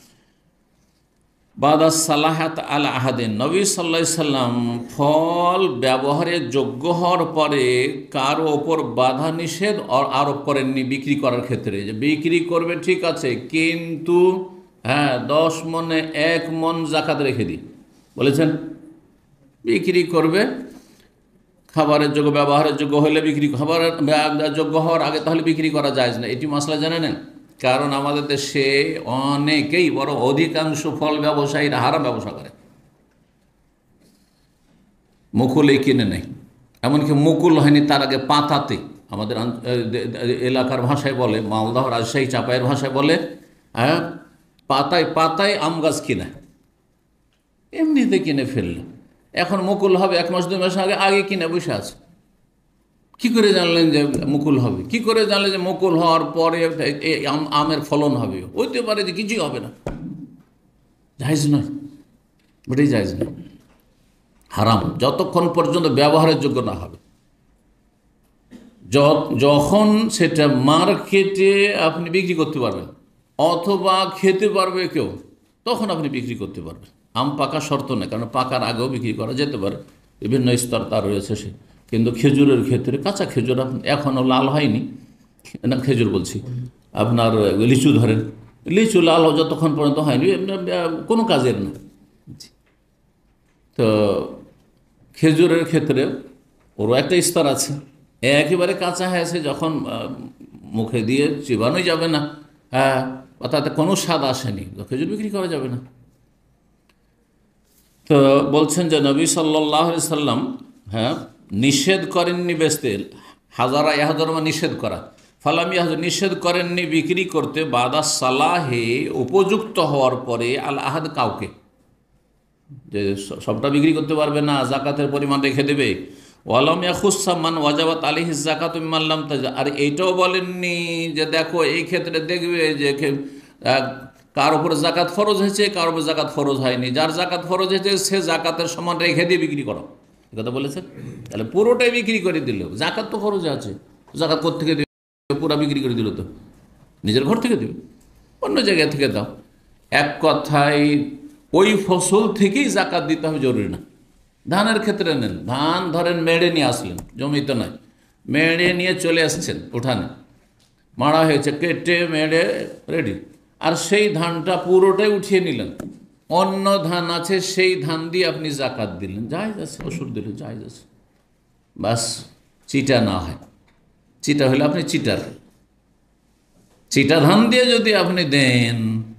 বাদা সালাহাত আল আহাদিন, নবী সাল্লাল্লাহু আলাইহি সাল্লাম ফল ব্যবহারের যোগ্য হওয়ার পরে কারো ওপর বাধা নিষেধ আরোপ করেননি বিক্রি করার ক্ষেত্রে, যে বিক্রি করবে ঠিক আছে, কিন্তু হ্যাঁ দশ মনে এক মন জাকাত রেখে দিই বলেছেন। বিক্রি করবে খাবারের যোগ্য, ব্যবহারের যোগ্য হলে বিক্রি, খাবারের যোগ্য হওয়ার আগে তাহলে বিক্রি করা যায় না। এটি মশলা জানে নেন, কারণ আমাদের দেশে অনেকেই, বড় অধিকাংশ ফল ব্যবসায়ীরা হারাম ব্যবসা করে, মুকুলেই কিনে নেয়। এমনকি মুকুল হয়নি তার আগে পাতাতে, আমাদের এলাকার ভাষায় বলে, মালদহ রাজশাহী চাপাইয়ের ভাষায় বলে, হ্যাঁ, পাতায় পাতায় আম গাছ কিনে, এমনিতে কিনে ফেললো। এখন মুকুল হবে এক মাস দুই মাস আগে আগে কিনে বসে আছে। কি করে জানলেন যে মুকুল হবে? কি করে জানলেন যে মুকুল হওয়ার পরে আমের ফলন হবে? হইতে পারে যে কিছুই হবে না, জায়েজ নয়, ওটাই জায়েজ নয়, হারাম, যতক্ষণ পর্যন্ত ব্যবহারের যোগ্য না হবে। যখন সেটা মার্কেটে আপনি বিক্রি করতে পারবেন অথবা খেতে পারবে কেউ, তখন আপনি বিক্রি করতে পারবেন। আম পাকা শর্ত নেই, কারণ পাকার আগেও বিক্রি করা যেতে পারে, বিভিন্ন স্তর তার রয়েছে সে। কিন্তু খেজুরের ক্ষেত্রে কাঁচা খেজুর এখনও লাল হয়নি, না খেজুর বলছি, আপনার লিচু ধরেন, লিচু লাল যতক্ষণ পর্যন্ত হয়নি কোনো কাজের না। তো খেজুরের ক্ষেত্রে ওরও একটা স্তর আছে, একেবারে কাঁচা হয়েছে যখন মুখে দিয়ে চিবানোই যাবে না, হ্যাঁ, বা তাতে কোনো স্বাদ আসেনি, খেজুর বিক্রি করা যাবে না। তো বলছেন যে নবী সাল্লাল্লাহু আলাইহি সাল্লাম, হ্যাঁ, নিষেধ করেননি বেচতে, হাজারা ইয়াহজরমা নিষেধ করা, ফালাম ইয়াহজর নিষেধ করেননি বিক্রি করতে, বাদা সালাহে উপযুক্ত হওয়ার পরে, আল আহাদ কাউকে, যে সবটা বিক্রি করতে পারবে না, জাকাতের পরিমাণ রেখে দেবে। ওয়ালাম ইয়াখুসা মান ওয়াজাবাত আলাইহিজ যাকাতু মিম্মা লাম তাজা, আর এইটাও বলেননি যে দেখো এই ক্ষেত্রে দেখবে যে কার উপর জাকাত ফরজ হয়েছে, কার উপর জাকাত ফরজ হয়নি, যার জাকাত ফরজ হয়েছে সে জাকাতের সমান রেখে দিয়ে বিক্রি করো, এই কথা বলেছেন। তাহলে পুরোটাই বিক্রি করে দিল, জাকাত তো ফরজ আছে, জাকাত কোত্থেকে দেবে? পুরা বিক্রি করে দিল তো, নিজের ঘর থেকে দেবে, অন্য জায়গা থেকে দাও। এক কথায় ওই ফসল থেকেই জাকাত দিতে হবে জরুরি না। ধানের ক্ষেত্রে নেন, ধান ধরেন মেড়ে নিয়ে আসলেন, জমিতে নয়, মেড়ে নিয়ে চলে আসছেন উঠানে, মাড়া হয়েছে, কেটে মেড়ে রেডি, আর সেই ধানটা পুরোটাই উঠিয়ে নিলেন, অন্য ধান আছে সেই ধান দিয়ে আপনি জাকাত দিলেন, জায়েজ আছে, ওষুধ দিলেন, জায়েজ আছে, বাস চিটা না হয়। চিটা হলে আপনি চিটার, চিটা ধান দিয়ে যদি আপনি দেন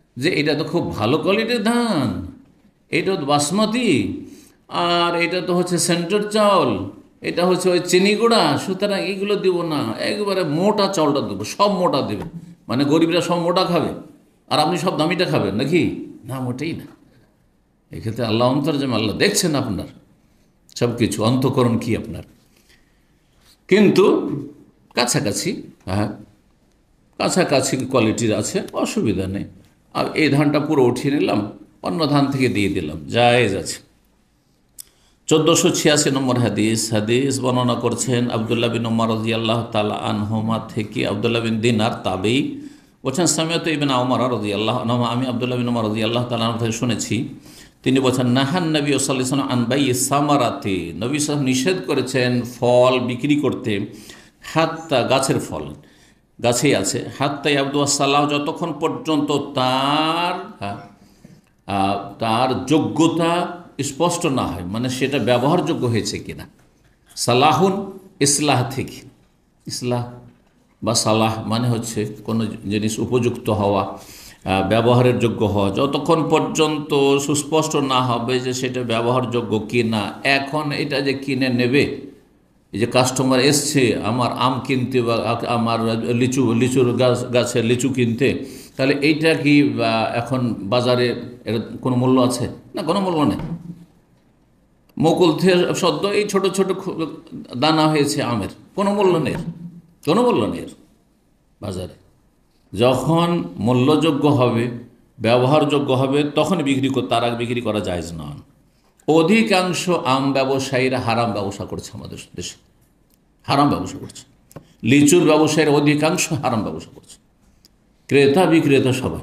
যে এটা তো খুব ভালো কোয়ালিটির ধান, এটা তো বাসমতি, আর এটা তো হচ্ছে সেন্টার চাউল, এটা হচ্ছে ওই চিনি গুঁড়া, সুতরাং এইগুলো দিব না, একবারে মোটা চাউলটা দেবো, সব মোটা দেবে। মানে গরিবরা সব মোটা খাবে আর আপনি সব দামিটা খাবেন নাকি? না, মোটেই না। এক্ষেত্রে আল্লাহ অন্তর্জামী, আল্লাহ দেখছেন আপনার সব কিছু, অন্তঃকরণ কি আপনার। কিন্তু কাছাকাছি, হ্যাঁ কাছাকাছি কোয়ালিটির আছে, অসুবিধা নেই। আর এই ধানটা পুরো উঠিয়ে নিলাম, অন্য ধান থেকে দিয়ে দিলাম, জায়েজ আছে। চোদ্দোশো ছিয়াশি নম্বর হাদিস। হাদিস বর্ণনা করছেন আবদুল্লাহ বিন উমর রাদিয়াল্লাহু তাআলা আনহুমা থেকে। আবদুল্লাহ বিন দিনার তাবেঈ বলছেন, সামিআতু ইবনে উমর রাদিয়াল্লাহু আনহু, আমি আবদুল্লাহ বিন উমর রাদিয়াল্লাহু তাআলা আনহু থেকে শুনেছি, তিনি বলছেন, নাহান নবী সাল্লাল্লাহু আলাইহি ওয়াসাল্লাম আন বাইয়ি সামারাতি, নবী সাল্লাল্লাহু আলাইহি ওয়াসাল্লাম নিষেধ করেছেন ফল বিক্রি করতে, হাত্তা গাছের ফল গাছেই আছে, হাত্তা ইয়াবদু সালাহ, যতক্ষণ পর্যন্ত তার হ্যাঁ তার যোগ্যতা স্পষ্ট না হয়, মানে সেটা ব্যবহারযোগ্য হয়েছে কিনা। সালাহুন ইসলাহ থেকে, ইসলাহ বা সালাহ মানে হচ্ছে কোনো জিনিস উপযুক্ত হওয়া, ব্যবহারের যোগ্য হওয়া। যতক্ষণ পর্যন্ত সুস্পষ্ট না হবে যে সেটা ব্যবহারযোগ্য কিনা, এখন এটা যে কিনে নেবে, এই যে কাস্টমার এসছে আমার আম কিনতে বা আমার লিচু লিচুর গাছ গাছের লিচু কিনতে, তাহলে এইটা কি এখন বাজারে এর কোনো মূল্য আছে? না, কোনো মূল্য নেই। মুকুল থেকে সদ্য এই ছোট ছোট দানা হয়েছে আমের, কোনো মূল্য নেই, কোনো মূল্য নেই বাজারে। যখন মূল্যযোগ্য হবে, ব্যবহারযোগ্য হবে, তখন বিক্রি কর, তার আগে বিক্রি করা জায়েজ নয়। অধিকাংশ আম ব্যবসায়ীরা হারাম ব্যবসা করছে, আমাদের দেশে হারাম ব্যবসা করছে। লিচুর ব্যবসায়ীরা অধিকাংশ হারাম ব্যবসা করছে, ক্রেতা বিক্রেতা সবাই।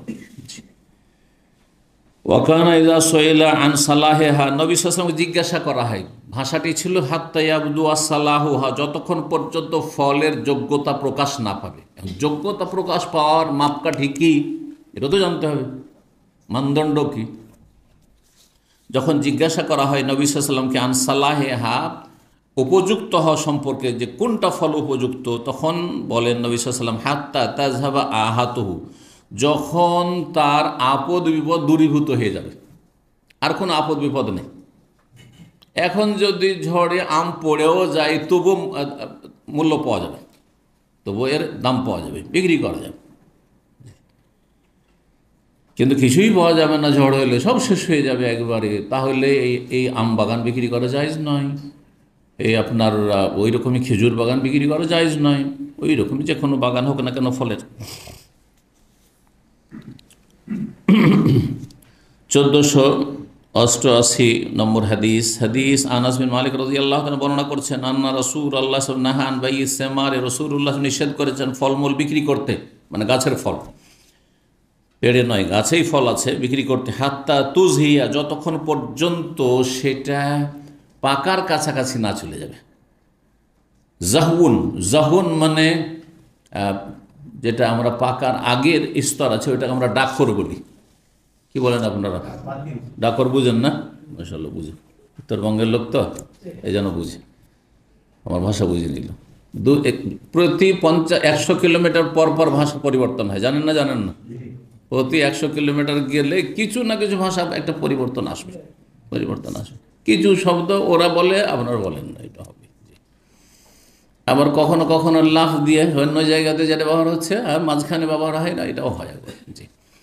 ওয়াকানা ইযা সুইলা আন সালাহিহা, নবী সাল্লাল্লাহু আলাইহি ওয়াসাল্লামকে জিজ্ঞাসা করা হয়, ভাষাটি ছিল হাত্তা ইয়াবদু সালাহুহা, যতক্ষণ পর্যন্ত ফলের যোগ্যতা প্রকাশ না পাবে। যোগ্যতা প্রকাশ পাওয়ার মাপকাঠি কি, এটা তো জানতে হবে, মানদণ্ড কি। যখন জিজ্ঞাসা করা হয় নবী সাল্লাল্লাহু আলাইহি ওয়াসাল্লামকে আন সালাহিহা, উপযুক্ত হওয়া সম্পর্কে, যে কোনটা ফল উপযুক্ত, তখন বলেন নবী সাল্লাল্লাহু আলাইহি ওয়াসাল্লাম, হাত্তা তাযহাবা আহাতুহু, যখন তার আপদ বিপদ দূরীভূত হয়ে যাবে, আর কোনো আপদ বিপদ নেই। এখন যদি ঝড়ে আম পড়েও যায় তবু মূল্য পাওয়া যাবে, তবু এর দাম পাওয়া যাবে, বিক্রি করা যাবে। কিন্তু কিছুই পাওয়া যাবে না, ঝড় হলে সব শেষ হয়ে যাবে একবারে, তাহলে এই এই আম বাগান বিক্রি করা জায়েজ নয়। এই আপনার ওই রকমই খেজুর বাগান বিক্রি করা জায়েজ নয়, ওই রকমই যে কোনো বাগান হোক না কেন ফলের। চোদ্দোশো অষ্টআশি নম্বর হাদিস। হাদিস আনাস বিন মালিক রাদিয়াল্লাহু তাআলা বর্ণনা করছেন, আন্না রাসূলুল্লাহ সাল্লাল্লাহু আলাইহি ওয়াসাল্লাম নাহা আন বাইয়ি সিমার, রাসূলুল্লাহ নিষেধ করেছেন ফলমূল বিক্রি করতে, মানে গাছের ফল, পেড়ে নয়, গাছেই ফল আছে, বিক্রি করতে, হাত্তা তুজহিয়া, যতক্ষণ পর্যন্ত সেটা পাকার কাছাকাছি না চলে যাবে। জাহুন, জাহুন মানে যেটা আমরা পাকার আগের স্তর আছে, ওইটাকে আমরা ডাকর বলি। কি বলেন আপনারা? ডাকর বুঝেন না? মাশাআল্লাহ বুঝে, উত্তরবঙ্গের লোক তো এই জন্য বুঝে, আমার ভাষা বুঝে নিল। দু প্রতি পঞ্চাশ একশো কিলোমিটার পর পর ভাষা পরিবর্তন হয়, জানেন না? জানেন না? প্রতি একশো কিলোমিটার গেলে কিছু না কিছু ভাষা একটা পরিবর্তন আসবে, পরিবর্তন আসবে। কিছু শব্দ ওরা বলে, আপনারা বলেন না, এটা হবে। আবার কখনো কখনো লাফ দিয়ে অন্য জায়গাতে যেটা ব্যবহার হচ্ছে আর মাঝখানে ব্যবহার হয় না, এটাও হয়। জি,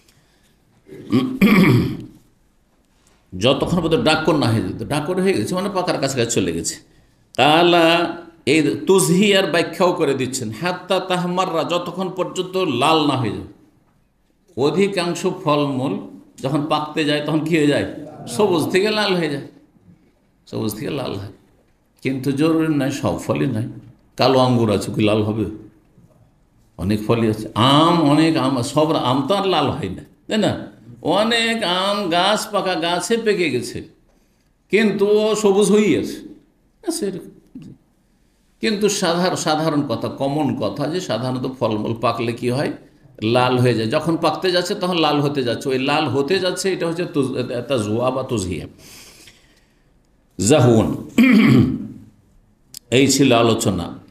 যতক্ষণ পর্যন্ত ডাকর না হয়ে যেত, ডাকর হয়ে গেছে মানে পাকার কাছাকাছি চলে গেছে। কালা এই তুজহিয়ার ব্যাখ্যাও করে দিচ্ছেন, হাত্তা তাহমাররা, যতক্ষণ পর্যন্ত লাল না হয়ে যায়। অধিকাংশ ফলমূল যখন পাকতে যায় তখন কী হয়ে যায়? সবুজ থেকে লাল হয়ে যায়, সবুজ থেকে লাল হয়। কিন্তু জরুরি নয়, সব ফলই নয়। কালো আঙ্গুর আছে, কি লাল হবে? অনেক ফলই আছে। আম, অনেক আম, সব আম তো আর লাল হয় না, তাই না? অনেক আম গাছ, পাকা গাছে পেকে গেছে, কিন্তু সবুজ হয়েই আছে, সেরকম। কিন্তু সাধারণ সাধারণ কথা, কমন কথা, যে সাধারণত ফলমূল পাকলে কি হয়? লাল হয়ে যায়। যখন পাকতে যাচ্ছে তখন লাল হতে যাচ্ছে, ওই লাল হতে যাচ্ছে, এটা হচ্ছে তাজওয়া বা তুজহিয়া, জাহুন। এই ছিল আলোচনা।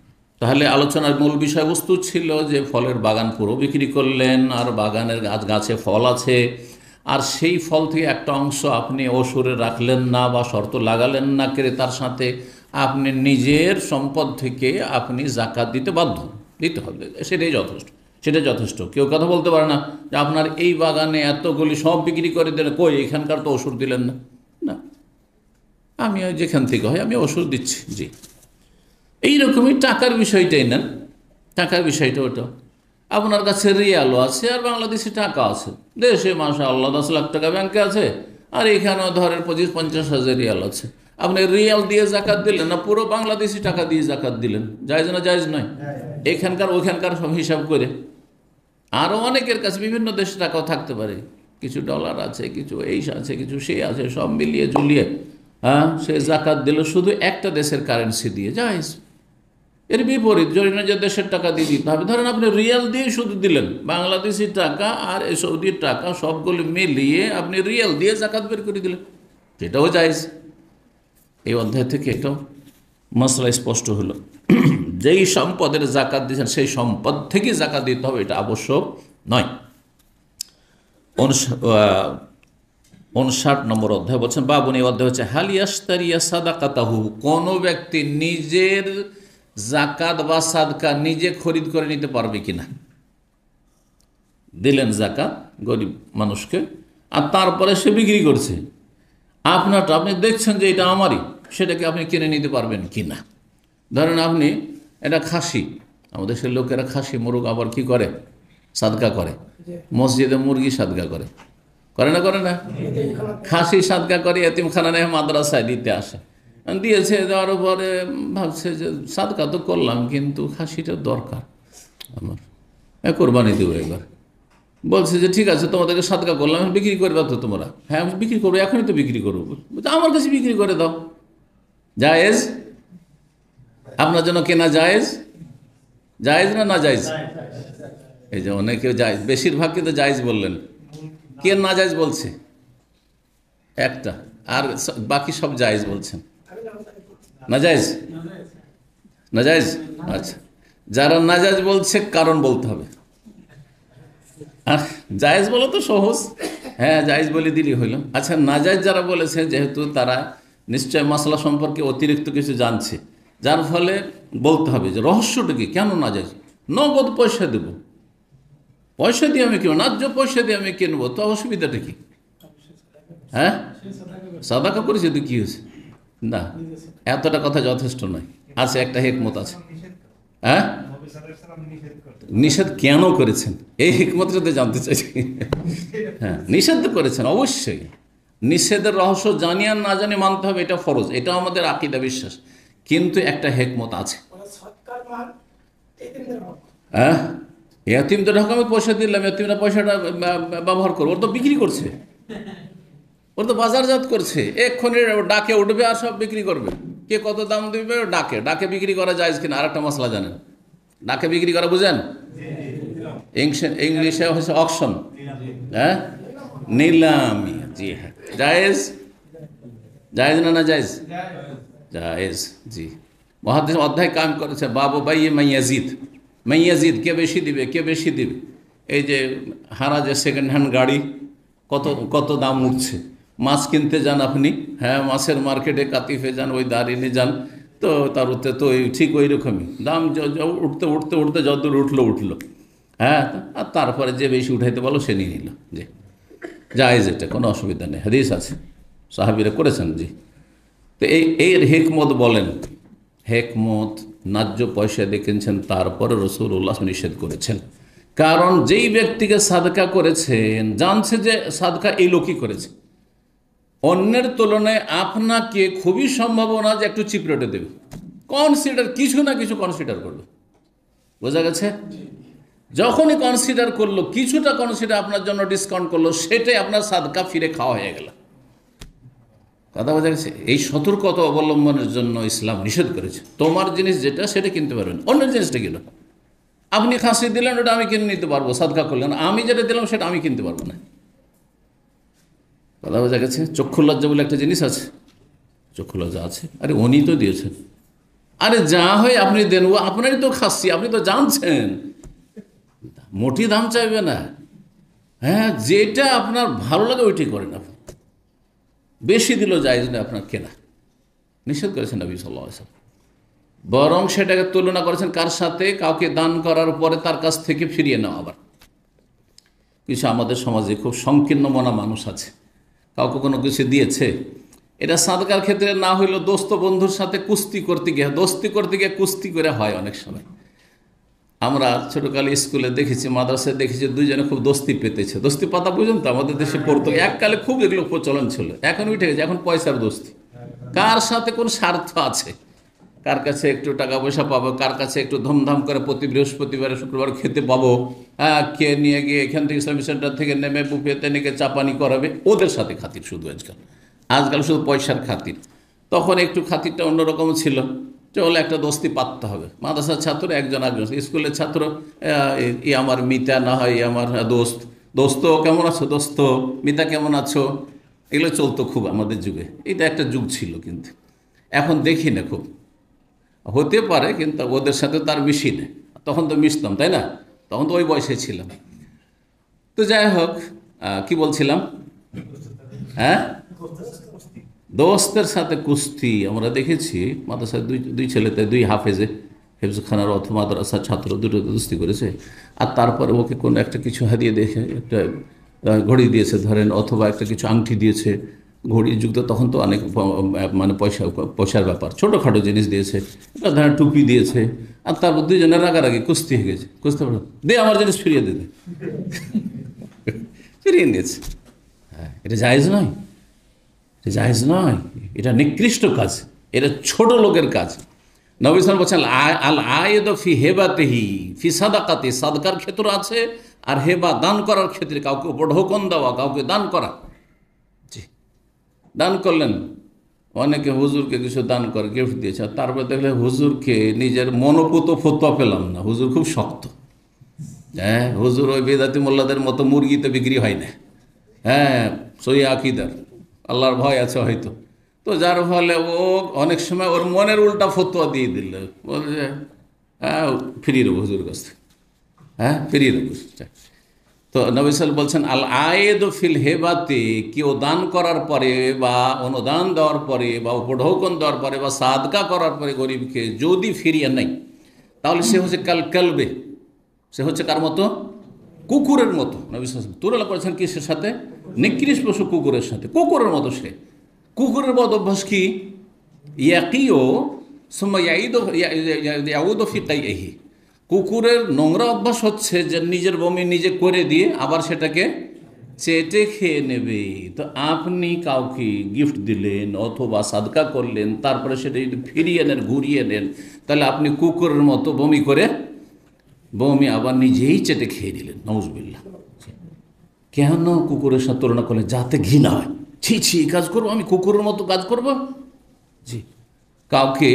তাহলে আলোচনার মূল বিষয়বস্তু ছিল যে ফলের বাগান পুরো বিক্রি করলেন, আর বাগানের গাছ গাছে ফল আছে, আর সেই ফল থেকে একটা অংশ আপনি ওসুরে রাখলেন না বা শর্ত লাগালেন না ক্রেতার সাথে, আপনি নিজের সম্পদ থেকে আপনি জাকাত দিতে বাধ্য, দিতে হবে, সেটাই যথেষ্ট, সেটাই যথেষ্ট। কেউ কথা বলতে পারে না যে আপনার এই বাগানে এতগুলি সব বিক্রি করে দিলেন, কই এখানকার তো ওষুধ দিলেন না। না, আমি যেখান থেকে হয় আমি ওষুধ দিচ্ছি। জি, এইরকমই টাকার বিষয়টাই নেন, টাকার বিষয়টা ওটা। আপনার কাছে রিয়ালও আছে আর বাংলাদেশি টাকা আছে, দেশে মাসা আল্লাহ দশ লাখ টাকা ব্যাংকে আছে, আর এখানেও ধরেন পঁচিশ পঞ্চাশ হাজার রিয়াল আছে। আপনি রিয়াল দিয়ে জাকাত দিলেন না পুরো বাংলাদেশি টাকা দিয়ে জাকাত দিলেন, জায়েজ না জায়েজ নয়? এখানকার ওইখানকার সব হিসাব করে। আরও অনেকের কাছে বিভিন্ন দেশের টাকাও থাকতে পারে, কিছু ডলার আছে, কিছু এই আছে, কিছু সে আছে, সব মিলিয়ে ঝুলিয়ে হ্যাঁ সে জাকাত দিল শুধু একটা দেশের কারেন্সি দিয়ে, জায়েজ। এর বিপরীত যদি না যে দেশের টাকা দিয়ে দিতে হবে, ধরেন আপনি রিয়াল দিয়ে শুধু দিলেন, বাংলাদেশি টাকা আর এই সৌদির টাকা সবগুলো মিলিয়ে আপনি রিয়াল দিয়ে জাকাত বের করে দিলেন, সেটাও জায়েজ। এই অধ্যায় থেকে এটাও মশলা স্পষ্ট হলো। যেই সম্পদের জাকাত দিয়েছেন সেই সম্পদ থেকে জাকাত দিতে হবে, এটা আবশ্যক নয়। উনষাট নম্বর অধ্যায় বলছেন, বাবুন, এই অধ্যায় হচ্ছে হালিয়াস্তারিয়া সাদাকাতাহু, কোনো ব্যক্তি নিজের জাকাত বা সাদকা নিজে খরিদ করে নিতে পারবে কিনা। দিলেন জাকাত গরিব মানুষকে, আর তারপরে সে বিক্রি করছে, আপনারটা আপনি দেখছেন যে এটা আমারই, সেটাকে আপনি কিনে নিতে পারবেন কিনা। ধরেন আপনি এটা খাসি, আমাদের সে লোকেরা খাসি মুরগ আবার কি করে, সাদকা করে, মসজিদে মুরগি সাদকা করে, করে না করে না? খাসি সাদকা করে এতিমখানা নেই মাদ্রাসায় দিতে আসে, দিয়েছে, দেওয়ার পরে ভাবছে যে সাদকা তো করলাম কিন্তু খাসিটা দরকার আমার, কোরবানি দেবো এবার। বলছে যে ঠিক আছে তোমাদেরকে সাদকা করলাম, বিক্রি করবে তো তোমরা? হ্যাঁ আমি বিক্রি করবো, এখনই তো বিক্রি করবো। আমার কাছে বিক্রি করে দাও, জায়েজ? আপনার জন্য কেনা জায়েজ? জায়েজ না না জায়েজ? এই যে অনেকে জায়েজ, বেশিরভাগ কিন্তু জায়েজ বললেন, কে না জায়েজ বলছে? একটা, আর বাকি সব জায়েজ বলছেন। না জায়েজ? না জায়েজ? আচ্ছা, যারা না জায়েজ বলছে কারণ বলতে হবে। জায়েজ বলো তো সহজ, হ্যাঁ জায়েজ বলে দিলেই হইল। আচ্ছা, না জায়েজ যারা বলেছে, যেহেতু তারা নিশ্চয় মশলা সম্পর্কে অতিরিক্ত কিছু জানছে, যার ফলে বলতে হবে যে রহস্যটা কি, কেন না জায়েজ। নগদ পয়সা দেব, পয়সা দিয়ে আমি কিনবো, ন্যায্য পয়সা দিয়ে আমি কিনবো, তো অসুবিধাটা কি? হ্যাঁ সাদাকা করেছে তো কি হয়েছে? না, এতটা কথা যথেষ্ট নয়, আছে একটা হিকমত আছে। হ্যাঁ, নিষেধ কেন করেছেন এই হিকমতটা তো জানতে চাইছি। হ্যাঁ, নিষেধ করেছেন অবশ্যই, নিষেধের রহস্য জানি আর না জানি মানতে হবে, এটা ফরজ, এটা আমাদের আকীদা বিশ্বাস, কিন্তু একটা হিকমত আছে। হ্যাঁ, এতিমদের হক আমি পয়সা দিলাম, এতিমরা পয়সাটা ব্যবহার করবো, ওর তো বিক্রি করছে, ওর তো বাজারজাত করছে, এক্ষুনি ডাকে উঠবে আর সব বিক্রি করবে, কে কত দাম দেবে ডাকে, ডাকে বিক্রি করা যায় কিনা আর একটা মশলা জানেন, ডাকে বিক্রি করা বুঝেন? ইংলিশে হচ্ছে অকশন, হ্যাঁ নিলামি। জি হ্যাঁ, জায়েজ? জায়েজ না না জায়েজ? জায়েজ। জি, মুহাদ্দিস অধ্যায় কাম করেছে, বাবু বাই মাইয়াজিদ, মাইয়াজিদ কে বেশি দিবে, কে বেশি দিবে। এই যে হারা যে সেকেন্ড হ্যান্ড গাড়ি, কত কত দাম উঠছে, মাছ কিনতে যান আপনি, হ্যাঁ মাছের মার্কেটে কাতিফে যান, ওই দাঁড়িয়ে যান, তো তার উঠতে তো ঠিক ওই রকমই দাম, উঠতে উঠতে উঠতে যতদূর উঠলো উঠলো, হ্যাঁ, আর তারপরে যে বেশি উঠাইতে বলো সে নিয়ে নিল। জি, জায়েজ, এটা কোনো অসুবিধা নেই, হাদিস আছে, সাহাবীরা করেছেন। জি, তো এই এর হিকমত বলেন, হিকমত ন্যায্য পয়সা দেখেছেন, তারপরে রাসূলুল্লাহ নিষেধ করেছেন, কারণ যেই ব্যক্তিকে সাদকা করেছেন জানছে যে সাদকা এই লোকই করেছে, অন্যের তুলনায় আপনাকে খুবই সম্ভাবনা যে একটু চিপ রেটে দেবে, কনসিডার কিছু না কিছু কনসিডার করবে, বোঝা গেছে? যখনই কনসিডার করলো, কিছুটা কনসিডার আপনার জন্য ডিসকাউন্ট করলো, সেটাই আপনার সাদকা ফিরে খাওয়া হয়ে গেল। কথা বোঝা গেছে? এই সতর্কতা অবলম্বনের জন্য ইসলাম নিষেধ করেছে, তোমার জিনিস যেটা সেটা কিনতে পারবেন, অন্যের জিনিসটা কিনো। আপনি খাসি দিলেন, ওটা আমি কিনে নিতে পারবো, সাদকা করলেন, আমি যেটা দিলাম সেটা আমি কিনতে পারবো না। কথা বোঝা গেছে? চক্ষু লজ্জা বলে একটা জিনিস আছে, চক্ষু লজ্জা আছে, আরে উনি তো দিয়েছেন, আরে যা হয় আপনি দেন, ও আপনারই তো খাচ্ছি, আপনি তো জানছেন, মোটি দাম চাইবে না। হ্যাঁ, যেটা আপনার ভালো লাগে ওইটাই করেন আপনি। বেশি দিল জায়েজ না আপনার কেনা, নিষেধ করেছেন নবী সাল্লাল্লাহু আলাইহি ওয়াসাল্লাম। বরং সেটাকে তুলনা করেছেন কার সাথে? কাউকে দান করার পরে তার কাছ থেকে ফিরিয়ে নেওয়া। আবার কিছু আমাদের সমাজে খুব সংকীর্ণ মনা মানুষ আছে, কাউকে কোনো কিছু দিয়েছে, এটা সাদকার ক্ষেত্রে না হইলেও দোস্ত বন্ধুর সাথে কুস্তি করতে গিয়ে, দোস্তি করতে গিয়ে কুস্তি করে হয় অনেক সময়। আমরা ছোটকালে স্কুলে দেখেছি, মাদ্রাসায় দেখেছি, দুইজনে খুব দোস্তি পেতেছে। দোস্তি পাতা বুঝুন তো, আমাদের দেশে পড়তো, এককালে খুব এগুলো প্রচলন ছিল, এখন উঠে গেছে। এখন পয়সার দোস্তি, কার সাথে কোন স্বার্থ আছে, কার কাছে একটু টাকা পয়সা পাবো, কার কাছে একটু ধুমধাম করে প্রতি বৃহস্পতিবারে শুক্রবার খেতে পাবো, হ্যাঁ, কে নিয়ে গিয়ে এখান থেকে ইসলামী সেন্টার থেকে নেমে বুফেতে নিয়ে চাপানি করাবে, ওদের সাথে খাতির শুধু আজকাল। আজকাল শুধু পয়সার খাতির। তখন একটু খাতিরটা অন্যরকম ছিল, যে হলে একটা দোস্তি পাততে হবে। মাদ্রাসার ছাত্র একজন একজন, স্কুলের ছাত্র ই আমার মিতা, না হয় আমার দোস্ত, দোস্ত কেমন আছো, দোস্ত মিতা কেমন আছো, এগুলো চলতো খুব আমাদের যুগে। এটা একটা যুগ ছিল, কিন্তু এখন দেখি না খুব। হতে পারে, কিন্তু ওদের সাথে তার মিশি না। তখন তো মিশতাম, তাই না? তখন তো ওই বয়সে ছিলাম। তো যাই হোক, কি বলছিলাম? হ্যাঁ, দোস্তের সাথে কুস্তি আমরা দেখেছি। মাদ্রাসায় দুই দুই ছেলেতে, দুই হাফেজে, হেফজখানার অথবা মাদ্রাসার ছাত্র দুটো কুস্তি করেছে। আর তারপরে ওকে কোনো একটা কিছু হারিয়ে দেখে একটা ঘড়ি দিয়েছে ধরেন, অথবা একটা কিছু আংটি দিয়েছে, ঘড়ি যুক্ত, তখন তো অনেক মানে পয়সা পয়সার ব্যাপার, ছোটোখাটো জিনিস দিয়েছে, একটা ধরেন টুপি দিয়েছে। আর তারপর দুইজনের রাগারাগি কুস্তি হয়ে গেছে। কুস্তি দে আমার জিনিস ফিরিয়ে দেবে, ফিরিয়ে নিয়েছে। হ্যাঁ, এটা জায়েজ নয়, এটা জায়েজ নয়, এটা নিকৃষ্ট কাজ, এটা ছোট লোকের কাজ। নবী সাল্লাল্লাহু আলাইহি ওয়াসাল্লাম বলছেন আল আয়েদ ফি হেবাতিহি ফি সাদাকাতি, সাদকার ক্ষেত্র আছে, আর হেবা দান করার ক্ষেত্রে, কাউকে উপঢৌকন দেওয়া, কাউকে দান করা। জি, দান করলেন, অনেকে হুজুরকে কিছু দান করে, গিফট দিয়েছে, আর তারপর দেখলে হুজুরকে নিজের মনোপুত ফতোয়া পেলাম না, হুজুর খুব শক্ত। হ্যাঁ, হুজুর ওই বেদাতি মোল্লাদের মতো মুরগিতে বিক্রি হয় না। হ্যাঁ, সই আকিদার, আল্লাহর ভয় আছে হয়তো। তো যার ফলে ও অনেক সময় ওর মনের উল্টা ফতোয়া দিয়ে দিল, বলছে হ্যাঁ ফিরিয়ে দেবো হুজুর কাছ থেকে, হ্যাঁ ফিরিয়ে দেবো। তো নবী সাল্লাল্লাহু বলছেন আল আয়েদ ফিল হেবাতে, কেউ দান করার পরে বা অনুদান দেওয়ার পরে বা উপঢৌকন দেওয়ার পরে বা সাদকা করার পরে গরিবকে যদি ফিরিয়ে নেয়, তাহলে সে হচ্ছে কাল কালবে, সে হচ্ছে কার মতো? কুকুরের মতো। নবী সাল্লাল্লাহু আলাইহি ওয়াসাল্লাম তুলনা করেছেন কিসের সাথে? নিকৃষ্ট পশু কুকুরের সাথে, কুকুরের মতো সে। কুকুরের বদ অভ্যাস কি? ইয়াকিও সুম্মা ইয়াইদু ইয়াউদু ফি কাইহি, কুকুরের নোংরা অভ্যাস হচ্ছে যে নিজের বমি নিজে করে দিয়ে আবার সেটাকে চেটে খেয়ে নেবে। তো আপনি কাউকে গিফট দিলেন অথবা সাদকা করলেন, তারপরে সেটা যদি ফিরিয়ে নেন, ঘুরিয়ে নেন, তাহলে আপনি কুকুরের মতো বমি করে বমি আবার নিজেই চেটে খেয়ে দিলেন। নাউজুবিল্লাহ। কেন কুকুরের সাথে তুলনা করলে? যাতে ঘৃণা হয়, ছি ছি এই কাজ করবো, আমি কুকুরের মতো কাজ করব। জি, কাউকে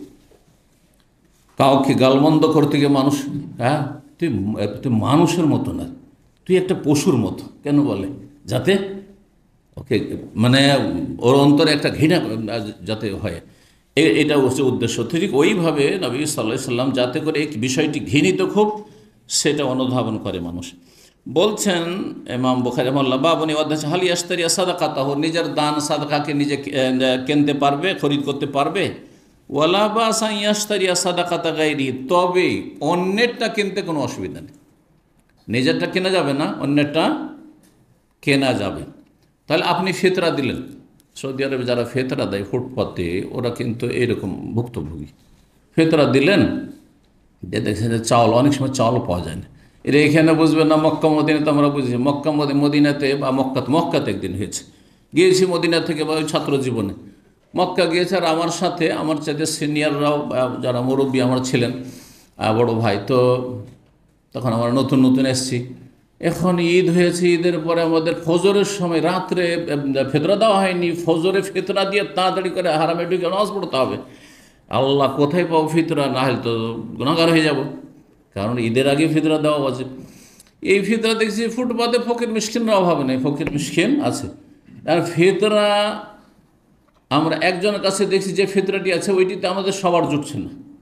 কাউকে গালমন্দ করতে গিয়ে মানুষ, হ্যাঁ তুই তুই মানুষের মতো না, তুই একটা পশুর মতো, কেন বলে? যাতে ওকে মানে ওর অন্তরে একটা ঘৃণা যাতে হয়, এটা হচ্ছে উদ্দেশ্য। ঠিক ওইভাবে নবী সাল্লাল্লাহু আলাইহি ওয়াসাল্লাম যাতে করে এই বিষয়টি ঘৃণিত খুব, সেটা অনুধাবন করে মানুষ। বলছেন ইমাম বুখারী রাহিমাহুল্লাহ, বাবুনি অধ্যায় হাল ইয়াশতারি সাদাকাতাহু, নিজের দান সাদকাকে নিজে কিনতে পারবে, খরিদ করতে পারবে। ওয়ালা বাসা ইয়াশতারি সাদাকাতা গায়রি, তবে অন্যেরটা কিনতে কোনো অসুবিধা নেই। নিজেরটা কেনা যাবে না, অন্যেরটা কেনা যাবে। তাহলে আপনি ফিতরা দিলেন, সৌদি আরবে যারা ফিতরা দেয় ফুটপাতে, ওরা কিন্তু এরকম ভুক্তভোগী। ফিতরা দিলেন, যে দেখছেন যে চাউল, অনেক সময় চাউলও পাওয়া যায় না। এরা এখানে বুঝবেন না, মক্কা মদিনাতে আমরা বুঝেছি, মক্কা মদিনাতে বা মক্কাতে, মক্কাতে একদিন হয়েছে, গিয়েছি মদিনা থেকে বা ওই ছাত্র জীবনে মক্কা গিয়েছে। আর আমার সাথে আমার চাইতে সিনিয়ররাও যারা মুরব্বী আমার ছিলেন, বড় ভাই, তো তখন আমরা নতুন নতুন এসেছি। এখন ঈদ হয়েছে, ঈদের পরে আমাদের ফজরের সময় রাত্রে ফিতরা দেওয়া হয়নি, ফজরে ফিতরা দিয়ে তাড়াতাড়ি করে হারামে ঢুকে নামাজ পড়তে হবে। আল্লাহ, কোথায় পাবো ফিতরা? না হলে তো গুনাহগার হয়ে যাব, কারণ ঈদের আগে ফিতরা দেওয়া উচিত। এই ফিতরা দেখছি ফুটপাতে ফকির মিসকিনরা অভাবে নেই, ফকির মিসকিন আছে। আর ফিতরা আমরা একজনের কাছে দেখছি যে ফিতরাটি আছে, ওইটিতে আমাদের সবার জুটছে না।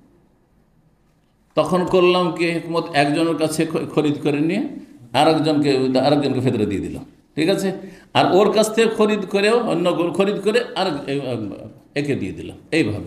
তখন করলাম কি, হিকমত একজনের কাছে খরিদ করে নিয়ে আরেকজনকে আরেকজনকে ফেতরা দিয়ে দিল, ঠিক আছে, আর ওর কাছ থেকে খরিদ করেও অন্য খরিদ করে আর একে দিয়ে দিলাম, এইভাবে।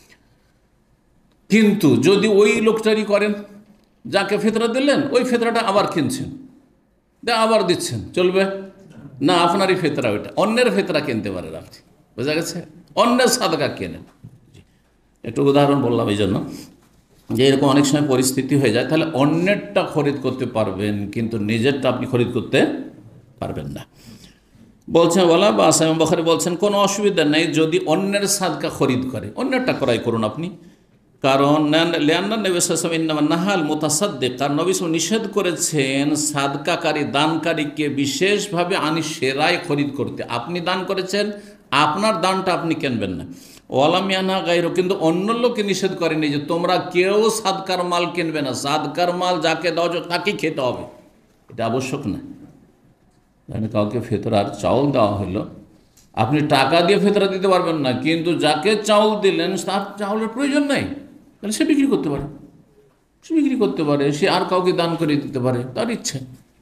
কিন্তু যদি ওই লোকটারই করেন, যাকে ফেতরা দিলেন ওই ফেতরাটা আবার কিনছেন, আবার দিচ্ছেন, চলবে না? আপনারই ফেতরা ওইটা, অন্যের ফেতরা কিনতে পারেন আপনি, বোঝা গেছে? অন্যের সাদকা কেনেন। একটু উদাহরণ বললাম এই জন্য যে এরকম অনেক সময় পরিস্থিতি হয়ে যায়, তাহলে অন্যেরটা খরিদ করতে পারবেন কিন্তু নিজেরটা আপনি খরিদ করতে পারবেন না। বলছেন বলা বা আসাম বখারি বলছেন কোনো অসুবিধা নেই যদি অন্যের সাদকা খরিদ করে, অন্যেরটা ক্রয় করুন আপনি। কারণ নাহাল মোতাসাদ্দিক, কারণ নবী সাল্লাল্লাহু আলাইহি ওয়াসাল্লাম নিষেধ করেছেন সাদকাকারী দানকারীকে বিশেষভাবে আনি সেরায় খরিদ করতে। আপনি দান করেছেন, আপনার দানটা আপনি কিনবেন না। ওয়ালামিয়ানা গায়রু, কিন্তু অন্য লোককে নিষেধ করেনি যে তোমরা কেউ সাদকার মাল কিনবে না, সাদকার মাল যাকে দাও তাকেই খেতে হবে, এটা আবশ্যক না। মানে কাউকে ফেতরার চাউল দেওয়া হলো, আপনি টাকা দিয়ে ফেতরা দিতে পারবেন না, কিন্তু যাকে চাউল দিলেন তার চাউলের প্রয়োজন নাই, তাহলে সে বিক্রি করতে পারে, সে বিক্রি করতে পারে, সে আর কাউকে দান করে দিতে পারে, তার ইচ্ছে।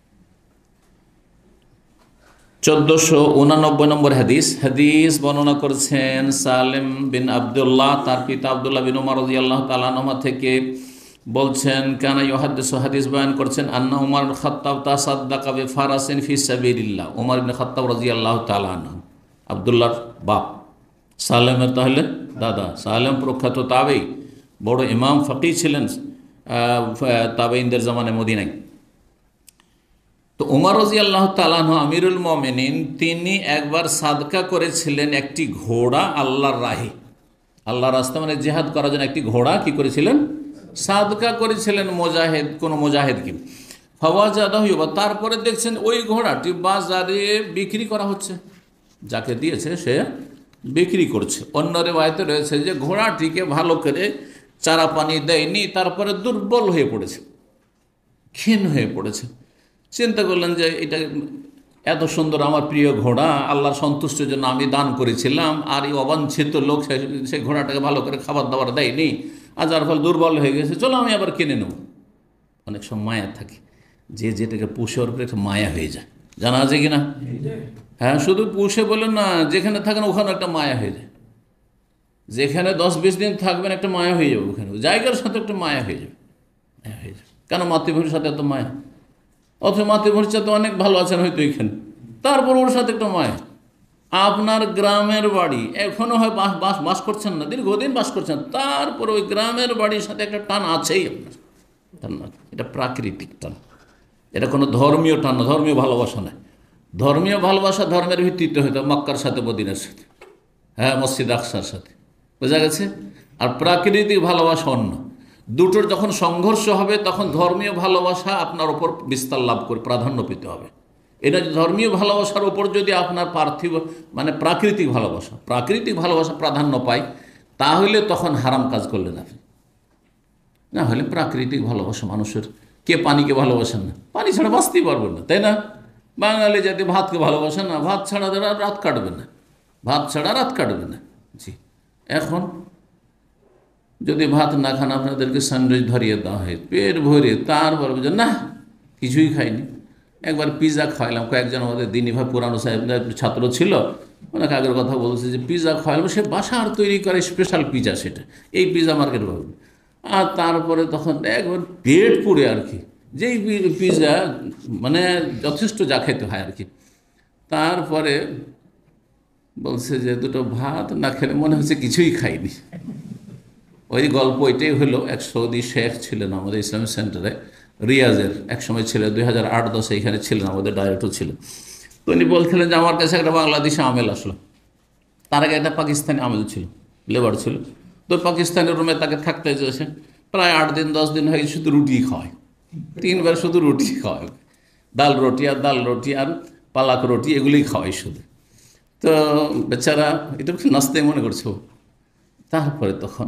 চোদ্দশো উনানব্বই নম্বর হাদিস হাদিস বর্ণনা করেছেন সালেম বিন আবদুল্লাহ, তার পিতা আবদুল্লাহ বিন উমর রাদিয়াল্লাহু তাআলা আনহুমা থেকে বলছেন, কানা ইউহাদ্দিসু, হাদিস বয়ান করছেন, আন্না উমর ইবনে খাত্তাব তাসাদ্দাকা বিফারাসিন ফি সাবিলিল্লাহ। উমর ইবনে খাত্তাব রাদিয়াল্লাহু তাআলা আনহু, আবদুল্লাহর বাপ, সালেমের তাহলে দাদা। সালেম প্রখ্যাত তাবেঈ, বড় ইমাম ফকি ছিলেন তাবেঈনদের জামানায় মদিনায়। তো উমর রাদিয়াল্লাহু তাআলা আনহু আমিরুল মুমিনিন, তিনি একবার সাদকা করেছিলেন একটি ঘোড়া আল্লাহর রাহে, আল্লাহর রাস্তা মানে জিহাদ করার জন্য একটি ঘোড়া কি করেছিলেন, সাদকা করেছিলেন মুজাহিদ, কোন মুজাহিদকে। ফাওয়াজাদাহু, তারপরে দেখছেন ওই ঘোড়াটি বাজারে বিক্রি করা হচ্ছে, যাকে দিয়েছে সে বিক্রি করছে। অন্য রিওয়ায়াতে রয়েছে যে ঘোড়াটিকে ভালো করে চারা পানি দেয়নি, তারপরে দুর্বল হয়ে পড়েছে, ক্ষীণ হয়ে পড়েছে। চিন্তা করলেন যে এটা এত সুন্দর আমার প্রিয় ঘোড়া, আল্লাহর সন্তুষ্টির জন্য আমি দান করেছিলাম, আর এই অবাঞ্ছিত লোক সেই ঘোড়াটাকে ভালো করে খাবার দাবার দেয়নি, আর যার ফলে দুর্বল হয়ে গেছে, চলো আমি আবার কিনে নেব। অনেক সময় মায়া থাকে, যে যেটাকে পুষে ওর উপরে একটা মায়া হয়ে যায়, জানা আছে কিনা? হ্যাঁ, শুধু পুষে বলেন না, যেখানে থাকেন ওখানে একটা মায়া হয়ে যায়, যেখানে দশ বিশ দিন থাকবেন একটা মায়া হয়ে যাবে, ওখানে জায়গার সাথে একটা মায়া হয়ে যাবে, মায়া হয়ে যাবে। কেন? মাতৃভূমির সাথে এত মায়া, অথচ মাতৃভূমির সাথে অনেক ভালো আছেন হয়তো এখানে, তারপর ওর সাথে একটা মায়া। আপনার গ্রামের বাড়ি এখনো হয় বাস বাস বাস করছেন না, দীর্ঘদিন বাস করছেন, তারপর ওই গ্রামের বাড়ির সাথে একটা টান আছেই আপনার, টান না, এটা প্রাকৃতিক টান, এটা কোনো ধর্মীয় টান না, ধর্মীয় ভালোবাসা নয়। ধর্মীয় ভালোবাসা ধর্মের ভিত্তিতে হয়তো মক্কার সাথে মদিনার সাথে, হ্যাঁ, মসজিদ আকসার সাথে, বোঝা গেছে? আর প্রাকৃতিক ভালোবাসা অন্য। দুটোর যখন সংঘর্ষ হবে তখন ধর্মীয় ভালোবাসা আপনার ওপর বিস্তার লাভ করে প্রাধান্য পেতে হবে। এটা ধর্মীয় ভালোবাসার ওপর যদি আপনার পার্থিব মানে প্রাকৃতিক ভালোবাসা প্রাকৃতিক ভালোবাসা প্রাধান্য পায়, তাহলে তখন হারাম কাজ করলেন আপনি। না হলে প্রাকৃতিক ভালোবাসা, মানুষের কে পানিকে ভালোবাসেন না? পানি ছাড়া বাঁচতেই পারবেন না, তাই না? বাঙালি জাতি ভাতকে ভালোবাসেন না, ভাত ছাড়া তারা রাত কাটবে না, ভাত ছাড়া রাত কাটবে না। জি, এখন যদি ভাত না খান, আপনাদেরকে স্যান্ডউইচ ধরিয়ে দেওয়া হয় পেট ভরে, তারপর বুঝেন না কিছুই খাইনি। একবার পিৎজা খাওয়াইলাম, কয়েকজন আমাদের দিনী ভাই পুরানো সাহেব ছাত্র ছিল, অনেক আগের কথা বলছে যে পিৎজা খাওয়াইলাম, সে বাসার তৈরি করে স্পেশাল পিৎজা, সেটা এই পিৎজা মার্কেট পাবেন। আর তারপরে তখন একবার পেট পুড়ে আর কি, যেই পিৎজা মানে যথেষ্ট যা খেতে হয় আর কি। তারপরে বলছে যে দুটো ভাত না খেলে মনে হচ্ছে কিছুই খাইনি। ওই গল্প এটাই হলো, এক সৌদি শেখ ছিলেন আমাদের ইসলামিক সেন্টারে, রিয়াজের এক সময় ছিল, দুই হাজার আট দশে এখানে ছিলেন, আমাদের ডাইরেক্টর ছিলেন। তো উনি বলছিলেন যে আমার কাছে একটা বাংলাদেশি আমেল আসলো, তার আগে একটা পাকিস্তানি আমেল ছিল, লেবার ছিল। তো পাকিস্তানের রুমে তাকে থাকতে হয়েছে প্রায় আট দিন দশ দিন হয়ে, শুধু রুটি খাওয়ায়, তিনবার শুধু রুটি খাওয়ায়, ডাল রুটি আর ডাল রুটি আর পালাক রুটি এগুলোই খাওয়াই শুধু। তো বেচারা এটা নাস্তে মনে করছে। তারপরে তখন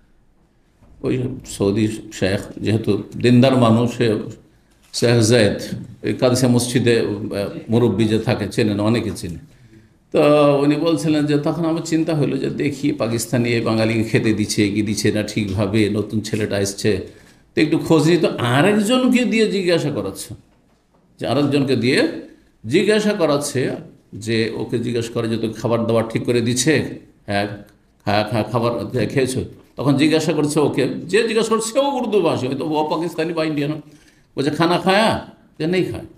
ওই সৌদি শেখ, যেহেতু দিনদার মানুষ, শেখ জায়েদ ওই কাদিসিয়া মসজিদে মুরব্বী যে থাকে, চেনেন, অনেকে চেনে। তো উনি বলছিলেন যে তখন আমার চিন্তা হলো যে দেখি পাকিস্তানি এই বাঙালিকে খেতে দিচ্ছে কি দিচ্ছে না ঠিকভাবে, নতুন ছেলেটা এসছে, তো একটু খোঁজ নিত, আরেকজনকে দিয়ে জিজ্ঞাসা করাচ্ছে, যে আরেকজনকে দিয়ে জিজ্ঞাসা করাচ্ছে, যে ওকে জিজ্ঞাসা করে যে তো খাবার দাবার ঠিক করে দিচ্ছে, হ্যাঁ খাবার খেয়েছো, তখন জিজ্ঞাসা করছে ওকে, যে জিজ্ঞাসা করছে সেও উর্দু ভাষী, হয়তো ও পাকিস্তানি বা ইন্ডিয়ান, বলছে খানা খায়া, যে নেই খায়,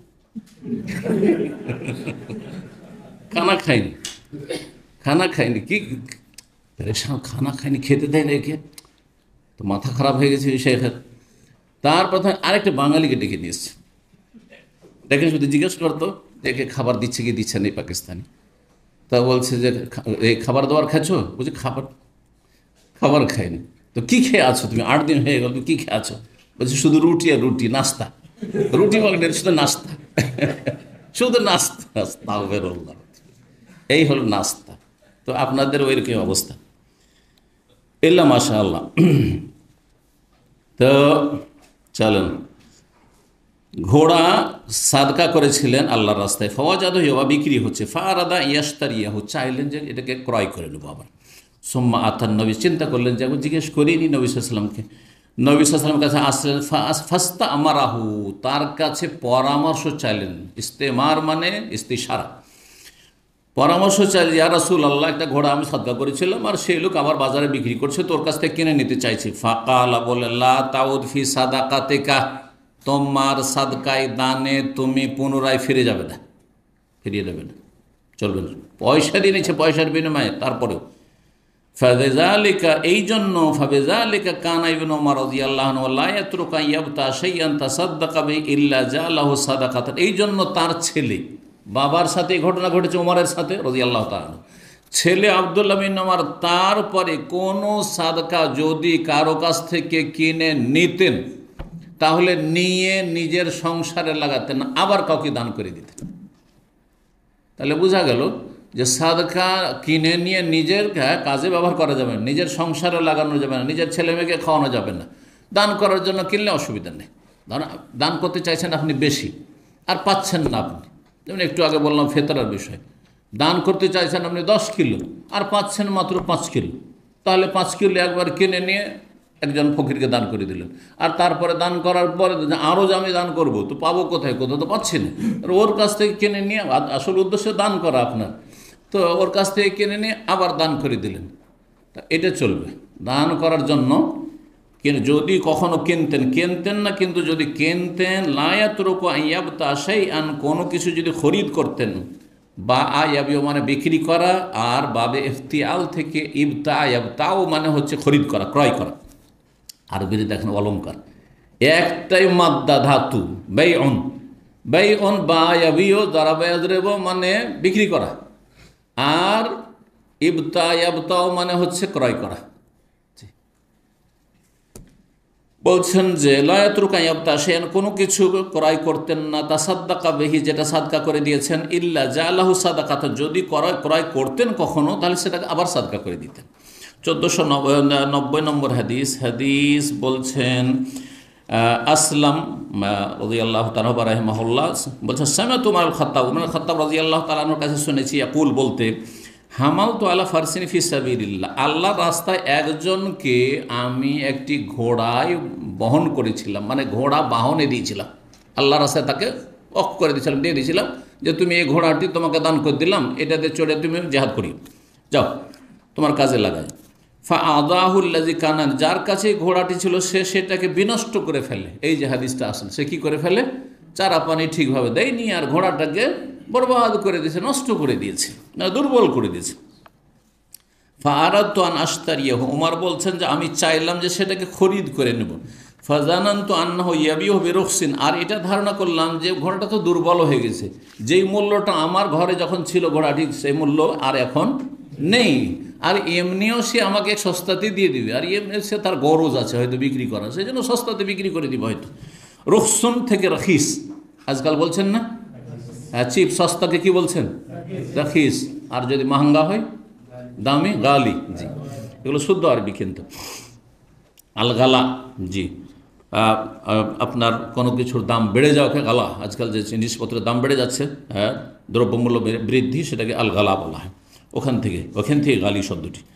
খানা খাইনি, খানা খাইনি, কি খানা খাইনি, খেতে দেয় না একে, তো মাথা খারাপ হয়ে গেছে শেখের। তার প্রথমে আরেকটা বাঙালিকে ডেকে নিয়ে এসছে, ডেকে শুধু জিজ্ঞেস করতো যে একে খাবার দিচ্ছে কি দিচ্ছে নেই পাকিস্তানি। তা বলছে যে এই খাবার দাবার খাচ্ছো, বলছে খাবার খাবার খাইনি। তো কি খেয়ে আছো তুমি, আট দিন হয়ে গেল, কি খেয়ে আছো? বলছে শুধু রুটি আর রুটি, নাস্তা, রুটি মানে শুধু নাস্তা, শুধু নাস্তা, নাস্তা বেরোল্লা, এই হলো নাস্তা। তো আপনাদের ওই রকম অবস্থা, এল্লা মাশা আল্লাহ। তো চলেন, ঘোড়া সাদকা করেছিলেন আল্লাহর রাস্তায়, ফওয়াজাদ হইয়া বিক্রি হচ্ছে, ফারাদা ইয়াস্তারিয়াহু, চাইলেন যে এটাকে ক্রয় করে নেবো। আবার সোম্মা আথান নবী চিন্তা করলেন যে একবার জিজ্ঞেস করিনি নবী সাল্লামকে। নবী সাল্লামের কাছে আসলেন, ফাস্তা আমারাহু, তার কাছে পরামর্শ চাইলেন। ইস্তেমার মানে ইস্তিশারা, পরামর্শ চাইলে, ইয়া রাসূলুল্লাহ, একটা ঘোড়া আমি সাদকা করেছিলাম আর সেই লোক আবার বাজারে বিক্রি করছে, তোর কাছ থেকে কিনে নিতে চাইছি। ফাকালা, বলে, লা তাউদ ফি সাদাকাতিকা, তোমার সাদকায় দানে তুমি পুনরায় ফিরে যাবে না, ফিরিয়ে দেবে না, চলবে না, পয়সা দিয়ে নিচ্ছে, পয়সার বিনিময়ে, তারপরেও। ফাবেজালিকা, এই জন্য, ফাবেজালিকা কানা ইবনু উমর রাদিয়াল্লাহু আনহু লা ইয়াতরুকা ইয়াবতা শাইআন তাসাদদাকা বিহি ইল্লা জালাহু সাদাকাতান, এই জন্য তার ছেলে, বাবার সাথে এই ঘটনা ঘটেছে উমরের সাথে রাদিয়াল্লাহু তাআলা, ছেলে আব্দুল্লাহ বিন উমর তারপরে কোনো সাদকা যদি কারো কাছ থেকে কিনে নিতেন, তাহলে নিয়ে নিজের সংসারে লাগাতেন না, আবার কাউকে দান করে দিতেন। তাহলে বোঝা গেল যে সাদকা কিনে নিয়ে নিজের কাজে ব্যবহার করা যাবে না, নিজের সংসারে লাগানো যাবে না, নিজের ছেলে মেয়েকে খাওয়ানো যাবে না। দান করার জন্য কিনলে অসুবিধা নেই, দান করতে চাইছেন আপনি বেশি আর পাচ্ছেন না আপনি, যেমন একটু আগে বললাম ফেতরার বিষয়, দান করতে চাইছেন আপনি দশ কিলো আর পাচ্ছেন মাত্র পাঁচ কিলো, তাহলে পাঁচ কিলো একবার কিনে নিয়ে একজন ফকিরকে দান করে দিলেন, আর তারপরে দান করার পরে আরও যে আমি দান করব, তো পাবো কোথায়, কোথাও তো পাচ্ছি না, ওর কাছ থেকে কিনে নিয়ে, আসল উদ্দেশ্য দান করা আপনার, তো ওর কাছ থেকে কিনে নিয়ে আবার দান করে দিলেন, তা এটা চলবে। দান করার জন্য যদি কখনো কিনতেন, কিনতেন না, কিন্তু যদি কিনতেন, লায়াতরুকু আইয়াবতা শাইআন, কোনো কিছু যদি খরিদ করতেন, বা আয়াবিও মানে বিক্রি করা, আর বাবে ইফতিয়াল থেকে ইবতা আয়াবতাও মানে হচ্ছে খরিদ করা, ক্রয় করা। আরবিতে দেখেন অলঙ্কার, একটাই মাদ্দা ধাতু, বাইউন, বাইউন বা ইয়াবিও দারাবা ইয়াদরিবু মানে বিক্রি করা, আর ইবতা ইয়াবতাও মানে হচ্ছে ক্রয় করা। বলছেন যে লায়াতরুকা ইয়াবতা শাইআন, কোনো কিছু ক্রয় করতেন না, তাসাদ্দাকা বিহি, যেটা সাদকা করে দিয়েছেন, ইল্লা জালাহু সাদাকাত, যদি ক্রয় ক্রয় করতেন কখনো, তাহলে সেটাকে আবার সাদকা করে দিতেন। চোদ্দোশো নব্বই নম্বর হাদিস, হাদিস বলছেন আসলাম রাদিয়াল্লাহু তাআলা রাহিমাহুল্লাহ বলছেন, সামিআতু উমর খাত্তাব, উমর খাত্তাব রাদিয়াল্লাহু তাআলা আনহুর কাছে শুনেছি, ইয়াকুল বলতে, হামালতু আলা ফারসিন ফি সাবিলিল্লাহ, আল্লাহর রাস্তায় একজনকে আমি একটি ঘোড়ায় বহন করেছিলাম, মানে ঘোড়া বাহনে দিয়েছিলাম, আল্লাহর রাস্তায় তাকে অক করে দিয়েছিলাম, দিয়ে দিয়েছিলাম যে তুমি এই ঘোড়াটি তোমাকে দান করে দিলাম, এটাতে চড়ে তুমি জিহাদ করি, যাও তোমার কাজে লাগায়। ফা আদাহুল্লাজি কানান, যার কাছে ঘোড়াটি ছিল সে সেটাকে বিনষ্ট করে ফেলে, এই যে হাদিসটা আসলে, সে কি করে ফেলে, চারা পানি ঠিকভাবে দেয়নি আর ঘোড়াটাকে বরবাদ করে দিয়েছে, নষ্ট করে দিয়েছে, দুর্বল করে দিয়েছে। ফা আরাদতু আন আশতারিয়াহু, উমর বলছেন যে আমি চাইলাম যে সেটাকে খরিদ করে নেব। ফাজানান্তু আন্নাহু ইয়াবিহু বিরুখসিন, আর এটা ধারণা করলাম যে ঘোড়াটা তো দুর্বল হয়ে গেছে, যেই মূল্যটা আমার ঘরে যখন ছিল ঘোড়াটি, সেই মূল্য আর এখন নেই, আর এমনিও সে আমাকে সস্তাতে দিয়ে দিবে, আর এমনি সে তার গরজ আছে হয়তো বিক্রি করা, সেই জন্য সস্তাতে বিক্রি করে দিবে হয়তো। রুখসুন থেকে রাখিস, আজকাল বলছেন না, হ্যাঁ চিপ, সস্তাকে কি বলছেন, রাখিস, আর যদি মাহাঙ্গা হয় দামি, গালি, জি, এগুলো শুদ্ধ আরবি কিন্তু। আল গালা, জি, আপনার কোনো কিছুর দাম বেড়ে যাওয়াকে গালা, আজকাল যে জিনিসপত্রের দাম বেড়ে যাচ্ছে, হ্যাঁ দ্রব্যমূল্য বৃদ্ধি, সেটাকে আল গালা বলা হয়, ওখান থেকে ওখান থেকে গালি শব্দটি।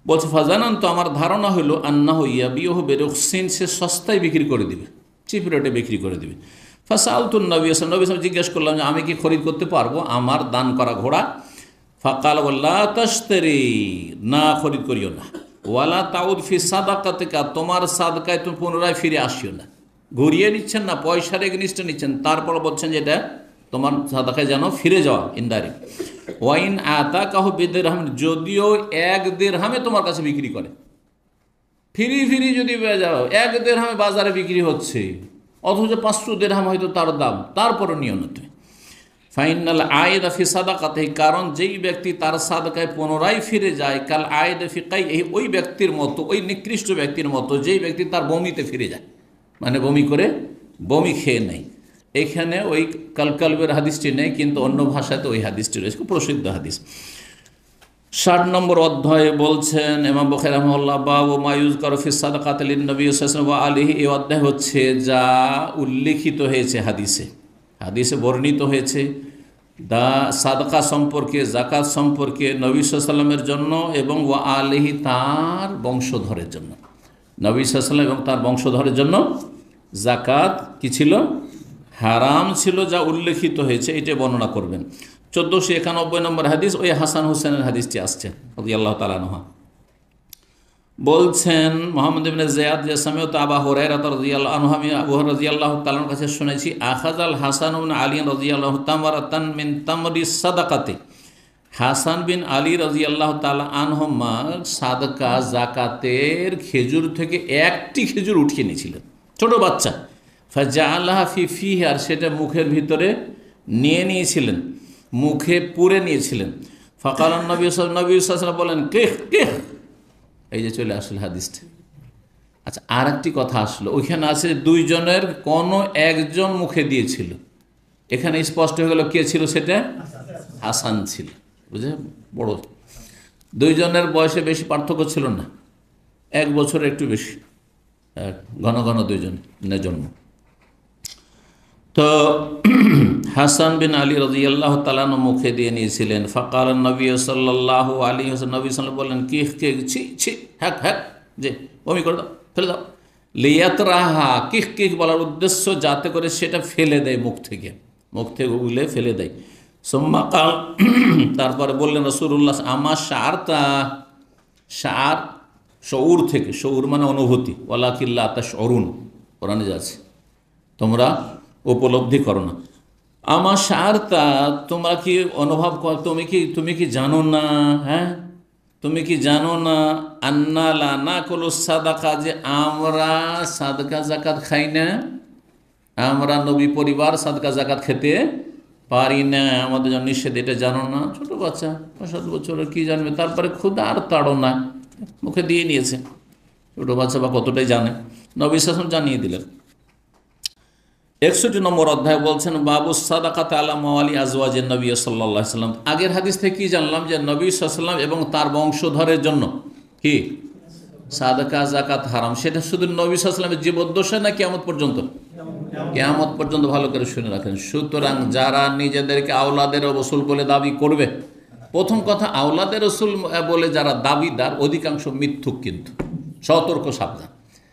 বলছে ফাজানান, তো আমার ধারণা হলো আন্নাহ ইয়াবিউহু বিরুখসিন, সে সস্তায় বিক্রি করে দিবে, চিপ রেটে বিক্রি করে দিবে। ফাসালতুন নবী সাল্লাল্লাহু আলাইহি ওয়াসাল্লাম, জিজ্ঞেস করলাম যে আমি কি খরিদ করতে পারবো আমার দান করা ঘোড়া? ফাকাল লা তাশতারি, না খরিদ করিও না। ওয়ালা তাউদ ফি সাদাকাতিকা, তোমার সাদকায় তুমি পুনরায় ফিরে আসিও না। ঘুরিয়ে নিচ্ছেন না, পয়সার এগনিস্টে নিচ্ছেন, তারপর বলছেন যে এটা তোমার সাদাকায় যেন ফিরে যাওয়া ইনডাইরেক্ট। ওয়াইন আতাকাহু বিদিরহাম, যদিও এক দিরহামে তোমার কাছে বিক্রি করে, ফিরি ফিরি যদি যাও, এক দিরহামে বাজারে বিক্রি হচ্ছে, অথচ পাঁচশো দিরহাম হয়তো তার দাম, তারপরও নিও না তুমি। ফাইনাল আয়েদা ফি সাদাকাতে, কারণ যেই ব্যক্তি তার সাদাকায় পুনরায় ফিরে যায়, কাল আয়েদা ফি কাই, এই ওই ব্যক্তির মতো, ওই নিকৃষ্ট ব্যক্তির মতো যেই ব্যক্তি তার বমিতে ফিরে যায়, মানে বমি করে বমি খেয়ে নেয়। এখানে ওই কালকালবের হাদিসটি নেই, কিন্তু অন্য ভাষাতে ওই হাদিসটি রয়েছে, খুব প্রসিদ্ধ হাদিস। ষাট নম্বর অধ্যায়ে বলছেন ইমাম বুখারী রাহিমাহুল্লাহ, বাবু মা ইউযকারু ফি সাদাকাতি লিন-নবী সাল্লাল্লাহু আলাইহি ওয়া আলিহি, এই অধ্যায় হচ্ছে যা উল্লেখিত হয়েছে হাদিসে, হাদিসে বর্ণিত হয়েছে দা সাদকা সম্পর্কে, জাকাত সম্পর্কে নবী সাল্লাল্লাহু আলাইহি ওয়াসাল্লামের জন্য এবং ওয়া আলিহি, তার বংশধরের জন্য। নবী সাল্লাল্লাহু আলাইহি ওয়াসাল্লাম এবং তার বংশধরের জন্য জাকাত কি ছিল? হারাম ছিল, যা উল্লেখিত হয়েছে এটা বর্ণনা করবেন। চোদ্দোশো একানব্বই নম্বর হাদিস, ওই হাসান হুসেনের হাদিসটি আসছে রাদিয়াল্লাহু তাআলা আনহু। বলছেন মুহাম্মদ ইবনে জিয়াদ, যে সামিউত আবু হুরায়রা রাদিয়াল্লাহু আনহু, আমি আবু হুরায়রা রাদিয়াল্লাহু তাআলার কাছে শুনেছি, আখাযাল হাসান ইবনে আলী রাদিয়াল্লাহু তামারাতান মিন তামরি সাদাকাতি, হাসান বিন আলী রাদিয়াল্লাহু তাআলা আনহুমা সাদকা জাকাতের খেজুর থেকে একটি খেজুর উঠিয়ে নিয়েছিলেন, ছোট বাচ্চা। ফাজাআলাহা ফি ফিহি, আর সেটা মুখের ভিতরে নিয়ে নিয়েছিলেন, মুখে পুরে নিয়েছিলেন। ফাকালান নবী সাল্লাল্লাহু আলাইহি ওয়াসাল্লাম, বলেন কেহ কেহ, এই যে চলে আসলে হাদিসটা। আচ্ছা, আর একটি কথা আসলো, ওইখানে আছে দুইজনের কোনো একজন মুখে দিয়েছিল, এখানে স্পষ্ট হয়ে গেল কে ছিল, সেটা হাসান ছিল, বুঝে, বড়। দুইজনের বয়সে বেশি পার্থক্য ছিল না, এক বছর একটু বেশি, ঘন ঘন দুইজনের জন্ম। তো হাসান বিন আলী রাদিয়াল্লাহু তাআলা মুখে দিয়ে নিয়েছিলেন। ফাকাল নবী সাল্লাল্লাহু আলাইহি ওয়াসাল্লাম, নবী সাল্লাল্লাহু আলাইহি ওয়াসাল্লাম বললেন, কি কে ছি ছি, হ্যাক হ্যাক, যে বমি করে দাও, ফেলে দাও। লিয়াতরাহা, কিহ কিহ বলার উদ্দেশ্য যাতে করে সেটা ফেলে দেয় মুখ থেকে, মুখ থেকে উগলে ফেলে দেয়। সুম্মা কাল, তারপরে বললেন রাসূলুল্লাহ, আমার শারতা, শার শউর থেকে, শউর মানে অনুভূতি, ওয়ালাকিন লা তাশউরুন, কোরআনে যাচ্ছে তোমরা উপলব্ধি করো না। আমার শারতা, তোমরা কি অনুভব কর, তুমি কি তুমি কি জানো না, হ্যাঁ তুমি কি জানো না, আন্না লা নাকুলু সাদাকা, যে আমরা সাদকা জাকাত খাই না, আমরা নবী পরিবার সাদকা জাকাত খেতে পারি না, আমাদের জন্য নিষেধ, এটা জানো না? ছোট বাচ্চা পাঁচ সাত বছরের কি জানবে, তারপরে ক্ষুধা আর তাড়ো না, মুখে দিয়ে নিয়েছে, ছোট বাচ্চা বা কতটাই জানে, নবী শাসন জানিয়ে দিলেন। একষট্টি নম্বর অধ্যায় বলছেন, বাবু সাদাকাত আলা মাওয়ালি আজওয়াজের নবী সাল্লাল্লাহু আলাইহি ওয়াসাল্লাম। আগের হাদিস থেকে কি জানলাম, যে নবী সাল্লাল্লাহু আলাইহি ওয়াসাল্লাম এবং তার বংশধরের জন্য কি সাদাকা জাকাত হারাম। সেটা শুধু নবী সাল্লাল্লাহু আলাইহি ওয়াসাল্লামের জীবদ্দশায় না কিয়ামত পর্যন্ত? কিয়ামত পর্যন্ত, ভালো করে শুনে রাখেন। সুতরাং যারা নিজেদেরকে আওলাদের রসুল বলে দাবি করবে, প্রথম কথা, আওলাদের রসুল বলে যারা দাবিদার অধিকাংশ মিথ্যুক, কিন্তু সতর্ক সাবধান,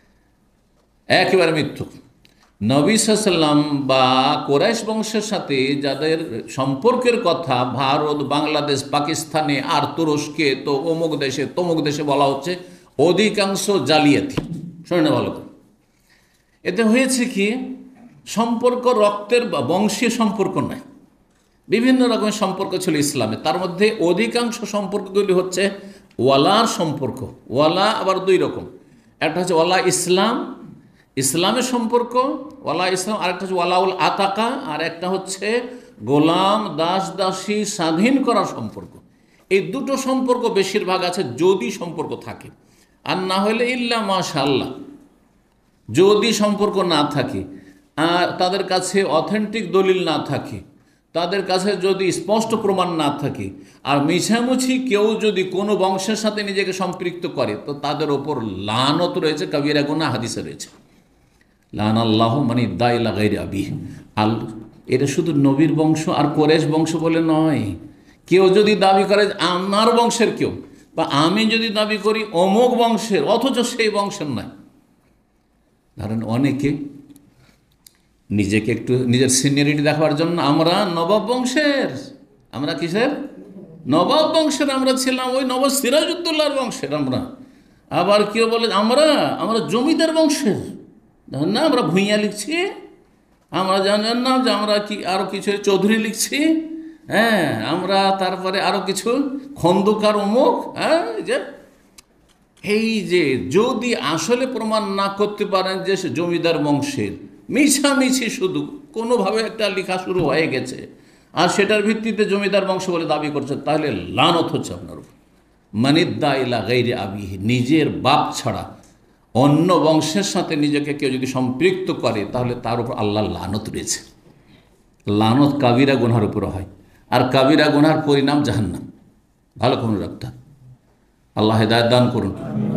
একেবারে মিথ্যুক। নবী সাল্লাল্লাহু আলাইহি ওয়াসাল্লাম বা কুরাইশ বংশের সাথে যাদের সম্পর্কের কথা ভারত, বাংলাদেশ, পাকিস্তানে আর তুরস্কে, তো অমুক দেশে তমুক দেশে বলা হচ্ছে, অধিকাংশ জালিয়াতি। শোনে ভালো করে, এতে হয়েছে কি, সম্পর্ক রক্তের বা বংশীয় সম্পর্ক নয়, বিভিন্ন রকমের সম্পর্ক ছিল ইসলামে, তার মধ্যে অধিকাংশ সম্পর্কগুলি হচ্ছে ওয়ালার সম্পর্ক। ওয়ালা আবার দুই রকম, একটা হচ্ছে ওয়ালা ইসলাম, ইসলামের সম্পর্ক, ওয়ালা ইসলাম, আরেকটা হচ্ছে ওয়ালাউল আতাকা, আর একটা হচ্ছে গোলাম দাস দাসী স্বাধীন করার সম্পর্ক। এই দুটো সম্পর্ক বেশিরভাগ আছে, যদি সম্পর্ক থাকে, আর না হলে ইল্লা মাশাআল্লাহ, যদি সম্পর্ক না থাকে, আর তাদের কাছে অথেন্টিক দলিল না থাকে, তাদের কাছে যদি স্পষ্ট প্রমাণ না থাকে, আর মিছামুছি কেউ যদি কোনো বংশের সাথে নিজেকে সম্পৃক্ত করে, তো তাদের ওপর লানত রয়েছে, কবিরা গুনাহ হাদিসে রয়েছে, লান আল্লাহ মানে দাইলা গাইরে আবি আল। এটা শুধু নবীর বংশ আর কোরেশ বংশ বলে নয়, কেউ যদি দাবি করে আমার বংশের কেউ, বা আমি যদি দাবি করি অমুক বংশের, অথচ সেই বংশের নয়। ধরেন অনেকে নিজেকে একটু নিজের সিনিয়রিটি দেখাবার জন্য আমরা নবাব বংশের, আমরা কিসের নবাব বংশের আমরা ছিলাম, ওই নবাব সিরাজউদ্দৌলার বংশের আমরা। আবার কেউ বলে আমরা আমরা জমিদার বংশের, না আমরা ভূঁইয়া লিখছি, আমরা জানেন না যে আমরা কি আরও কিছু চৌধুরী লিখছি, হ্যাঁ আমরা তারপরে আরও কিছু খন্দকার অমুক। হ্যাঁ যে এই যে যদি আসলে প্রমাণ না করতে পারেন যে সে জমিদার বংশের, মিছামিছি শুধু কোনোভাবে একটা লেখা শুরু হয়ে গেছে আর সেটার ভিত্তিতে জমিদার বংশ বলে দাবি করছে, তাহলে লানত হচ্ছে আপনার উপর। মানিদ্দা ইলা গাইরে আবিহি, নিজের বাপ ছাড়া অন্য বংশের সাথে নিজেকে কেউ যদি সম্পৃক্ত করে তাহলে তার উপর আল্লাহর লানত রয়েছে। লানত কাবিরা গুনহার উপরে হয়, আর কাবিরা গুনহার পরিণাম জাহান্নাম। ভালো করে রাখতে, আল্লাহ হেদায়েত দান করুন।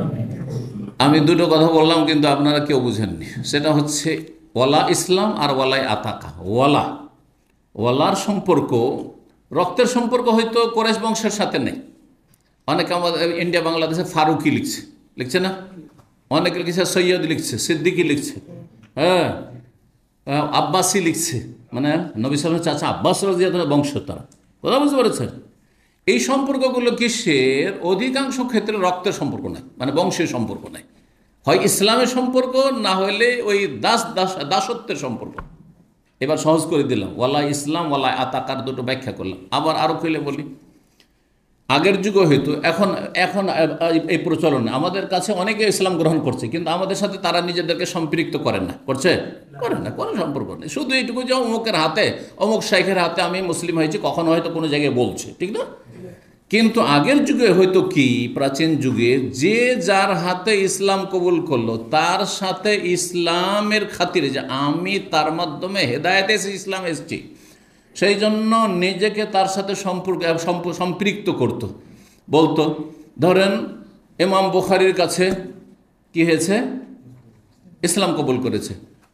আমি দুটো কথা বললাম কিন্তু আপনারা কেউ বুঝেননি। সেটা হচ্ছে ওয়ালা ইসলাম আর ওয়ালাই আতাকা। ওয়ালা, ওয়ালার সম্পর্ক রক্তের সম্পর্ক হয়তো কোরাইশ বংশের সাথে নেই। অনেকে আমাদের ইন্ডিয়া বাংলাদেশে ফারুকি লিখছে, লিখছে না? অনেকে লিখছে সৈয়দ লিখছে, সিদ্দিকি লিখছে, হ্যাঁ আব্বাসি লিখছে, মানে নবী সাল্লাল্লাহু আলাইহি ওয়াসাল্লাম চাচা আব্বাস রাদিয়াল্লাহু বংশ তারা। কথা বুঝতে পেরেছেন? এই সম্পর্কগুলো কিসের? অধিকাংশ ক্ষেত্রে রক্তের সম্পর্ক নাই, মানে বংশের সম্পর্ক নাই। হয় ইসলামের সম্পর্ক, না হলে ওই দাস দাস দাসত্বের সম্পর্ক। এবার সহজ করে দিলাম, ওয়ালা ইসলাম ওয়ালা আতাকার দুটো ব্যাখ্যা করলাম। আবার আরও পেলে বলি, আগের যুগে হয়তো, এখন এখন এই প্রচলন আমাদের কাছে অনেকে ইসলাম গ্রহণ করছে, কিন্তু আমাদের সাথে তারা নিজেদেরকে সম্পৃক্ত করেন না, করছে করেন না, কোনো সম্পর্ক নেই। শুধু এইটুকু যে অমুকের হাতে, অমুক শাইখের হাতে আমি মুসলিম হয়েছি, কখনো হয়তো কোনো জায়গায় বলছে, ঠিক না? কিন্তু আগের যুগে হয়তো কি, প্রাচীন যুগে যে যার হাতে ইসলাম কবুল করলো তার সাথে ইসলামের খাতিরে, যে আমি তার মাধ্যমে হেদায়েতে এসে ইসলাম এসেছি, সেই জন্য নিজেকে তার সাথে সম্পর্ক সম্পৃক্ত করত, বলতো। ধরেন ইমাম বুখারীর কাছে কি হয়েছে, ইসলাম কবুল করেছে,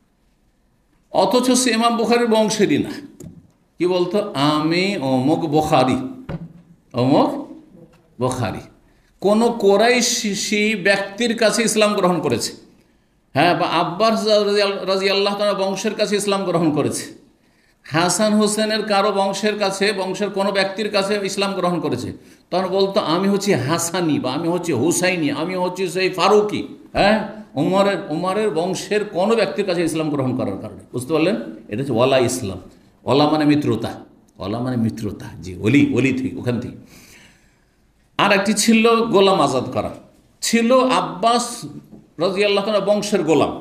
অথচ সে ইমাম বুখারীর বংশেরই না। কি বলতো, আমি অমুক বুখারী, অমুক বুখারী। কোনো কোরাইশি ব্যক্তির কাছে ইসলাম গ্রহণ করেছে, হ্যাঁ, বা আব্বাস রাদিয়াল্লাহু তাআলা বংশের কাছে ইসলাম গ্রহণ করেছে, হাসান হোসেনের কারো বংশের কাছে, বংশের কোনো ব্যক্তির কাছে ইসলাম গ্রহণ করেছে। তখন বলতো আমি হচ্ছি হাসানি, বা আমি হচ্ছি হুসাইনি, আমি হচ্ছি সেই ফারুকি। হ্যাঁ, উমরের উমরের বংশের কোনো ব্যক্তির কাছে ইসলাম গ্রহণ করার কারণে। বুঝতে পারলেন? এটা হচ্ছে ওয়ালা ইসলাম। ওয়ালা মানে মিত্রতা, ওয়ালা মানে মিত্রতা, জি, ওলি, ওলি থেকে, ওখান থেকে। আর একটি ছিল গোলাম আজাদ করা, ছিল আব্বাস রাদিয়াল্লাহু তাআলা বংশের গোলাম,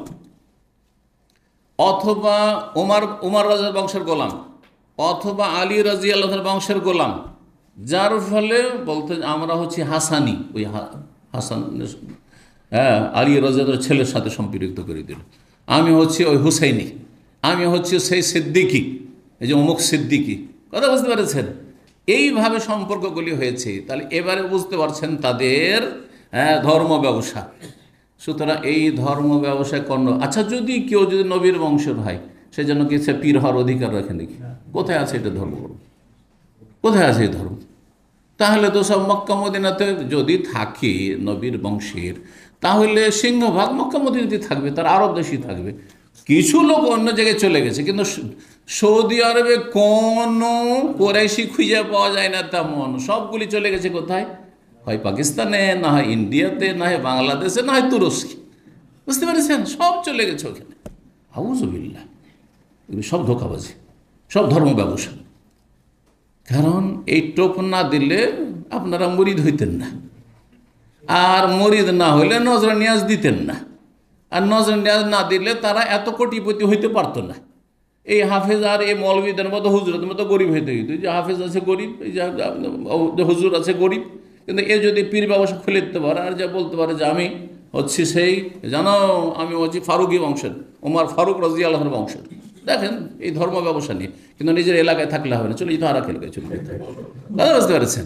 অথবা উমর উমর রাজার বংশের গোলাম, অথবা আলী রাদিয়াল্লাহু তাআলা বংশের গোলাম, যার ফলে বলতে আমরা হচ্ছি হাসানি, ওই হাসান, হ্যাঁ, আলী রাদিয়াল্লাহু ছেলের সাথে সম্পৃক্ত করে দিল। আমি হচ্ছি ওই হুসাইনি, আমি হচ্ছি সেই সিদ্দিকি, এই যে অমুক সিদ্দিকি। কথা বুঝতে পেরেছেন? এইভাবে সম্পর্কগুলি হয়েছে। তাহলে এবারে বুঝতে পারছেন তাদের হ্যাঁ ধর্ম ব্যবসা। সুতরাং এই ধর্ম ব্যবসায় কর্ণ, আচ্ছা যদি কেউ যদি নবীর বংশের হয়, সেই জন্য কি সে পীর হওয়ার অধিকার রাখে নাকি? কোথায় আছে এটা ধর্ম? কোথায় আছে এই ধর্ম? তাহলে তো সব মক্কা মদিনাতে যদি থাকে নবীর বংশের, তাহলে সিংহভাগ মক্কা মদিনাতে থাকবে, তার আরব দেশই থাকবে। কিছু লোক অন্য জায়গায় চলে গেছে, কিন্তু সৌদি আরবে কোনো কোরাইশি খুঁজে পাওয়া যায় না তেমন। সবগুলি চলে গেছে কোথায়? হয় পাকিস্তানে, না হয় ইন্ডিয়াতে, না হয় বাংলাদেশে, না হয় তুরস্কে। বুঝতে পেরেছেন? সব চলে গেছে ওখানে। আউযুবিল্লাহ, এগুলো সব ধোঁকাবাজি, সব ধর্ম ব্যবসা। কারণ এই টোপ না দিলে আপনারা মুরিদ হইতেন না, আর মুরিদ না হইলে নজর নিয়াজ দিতেন না, আর নজর নিয়াজ না দিলে তারা এত কোটিপতি হইতে পারতো না। এই হাফেজ আর এই মৌলবীদের মতো হুজুরের মতো গরিব হইতে হইতো। যে হাফেজ আছে গরিব, এই যে হুজুর আছে গরিব, কিন্তু এ যদি পীর ব্যবসা খুলে দিতে পারে আর যা বলতে পারে যে আমি হচ্ছি সেই, জানো আমি হচ্ছি ফারুকি বংশের, ওমর ফারুক রাদিয়াল্লাহু আনহু বংশের। দেখেন এই ধর্ম ব্যবসা নিয়ে, কিন্তু নিজের এলাকায় থাকলে হবে না, চলে যেতে আর এক এলাকায় চলে যেতে হবে। বুঝতে পেরেছেন?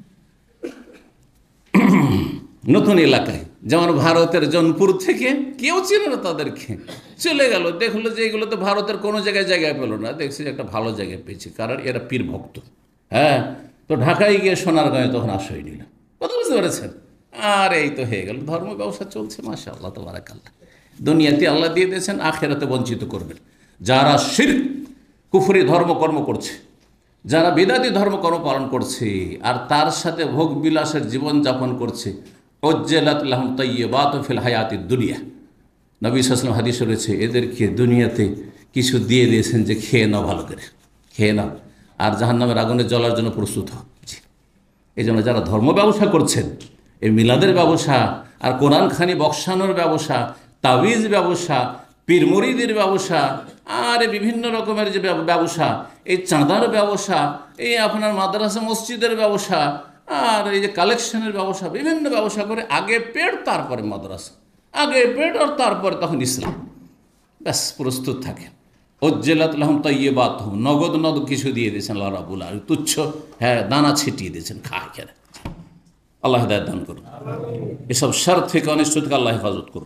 নতুন এলাকায়, যেমন ভারতের জৌনপুর থেকে কেউ ছিল না, তাদেরকে চলে গেল, দেখলো যে এগুলো তো ভারতের কোনো জায়গায় জায়গায় পেলো না, দেখছি একটা ভালো জায়গায় পেয়েছে, কারণ এরা পীর ভক্ত। হ্যাঁ, তো ঢাকায় গিয়ে সোনারগাঁয়ে তখন আশ্রয় নিল। কথা বুঝতে পেরেছেন? আর এই তো হয়ে গেল, ধর্ম ব্যবসা চলছে। মাশাআল্লাহ তাবারাকাল্লাহ। দুনিয়াতে আল্লাহ দিয়ে দিয়েছেন, আখিরাতে বঞ্চিত করবেন। যারা শিরক কুফরি ধর্মকর্ম করছে, যারা বিদাতি ধর্মকর্ম পালন করছে আর তার সাথে ভোগ বিলাসের জীবনযাপন করছে, উজ্জালাত লাহুম তাইয়্যিবাতুন ফিল হায়াতিদ দুনিয়া, নবী সাল্লাল্লাহু আলাইহি ওয়াসাল্লাম হাদিসে রয়েছে, এদেরকে দুনিয়াতে কিছু দিয়ে দিয়েছেন যে খেয়ে নাও, ভালো করে খেয়ে নাও, আর জাহান্নামের আগুনে জ্বলার জন্য প্রস্তুত হও। এই জন্য যারা ধর্ম ব্যবসা করছেন, এই মিলাদের ব্যবসা আর কোরআন খানি বক্সানোর ব্যবসা, তাবিজ ব্যবসা, পীর মুরিদের ব্যবসা, আর বিভিন্ন রকমের যে ব্যবসা, এই চাঁদার ব্যবসা, এই আপনার মাদ্রাসা মসজিদের ব্যবসা, আর এই যে কালেকশনের ব্যবসা, বিভিন্ন ব্যবসা করে আগে পেট তারপরে মাদ্রাসা, আগে পেট আর তারপরে তখন ইসলাম, ব্যাস প্রস্তুত থাকে। উজ্জালাত লাহুম তাইয়্যিবাতুহুম, নগদ নগদ কিছু দিয়ে দিয়েছেন আল্লাহ রাব্বুল আলামিন, তুচ্ছ হ্যাঁ দানা ছিটিয়ে দিয়েছেন, খায় খেয়ে। আল্লাহ হিদায়াত দান করুন, এসব শার থেকে অনিষ্ট থেকে আল্লাহ হেফাজত করুন।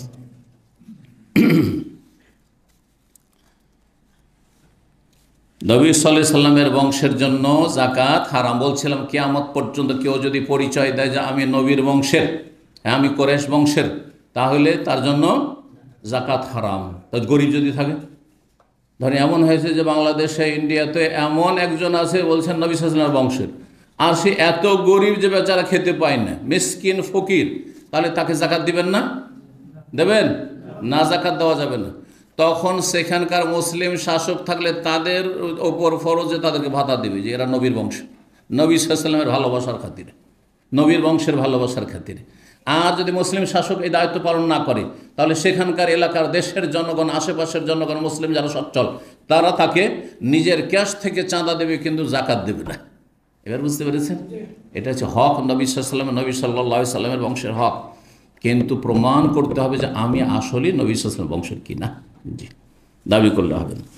নবী সাল্লাল্লাহু আলাইহি সাল্লামের বংশের জন্য যাকাত হারাম। বলছিলাম কিয়ামত পর্যন্ত কেউ যদি পরিচয় দেয় যে আমি নবীর বংশের, হ্যাঁ আমি কুরাইশ বংশের, তাহলে তার জন্য যাকাত হারাম। তা গরিব যদি থাকে, ধরেন এমন হয়েছে যে বাংলাদেশে ইন্ডিয়াতে এমন একজন আছে বলছেন নবী সাল্লাল্লাহু আলাইহি সাল্লামের বংশের, আর সে এত গরিব যে বেচারা খেতে পায় না, মিসকিন ফকির, তাহলে তাকে যাকাত দিবেন না? দেবেন না? যাকাত দেওয়া যাবে না। তখন সেখানকার মুসলিম শাসক থাকলে তাদের ওপর ফরজে তাদেরকে ভাতা দেবে যে এরা নবীর বংশ, নবী সাল্লাল্লাহু আলাইহি সাল্লামের ভালোবাসার খাতিরে, নবীর বংশের ভালোবাসার খাতিরে। আর যদি মুসলিম শাসক এই দায়িত্ব পালন না করে, তাহলে সেখানকার এলাকার দেশের জনগণ, আশেপাশের জনগণ, মুসলিম যারা সচ্ছল, তারা তাকে নিজের ক্যাশ থেকে চাঁদা দেবে, কিন্তু যাকাত দেবে না। এবার বুঝতে পেরেছেন? এটা হচ্ছে হক নবী সাল্লাল্লাহু আলাইহি সাল্লামের, নবী সাল্লাল্লাহু আলাইহি সাল্লামের বংশের হক, কিন্তু প্রমাণ করতে হবে যে আমি আসলে নবী সাল্লাল্লাহু আলাইহি সাল্লামের বংশের কিনা। জি, দাবি করলে হবে না।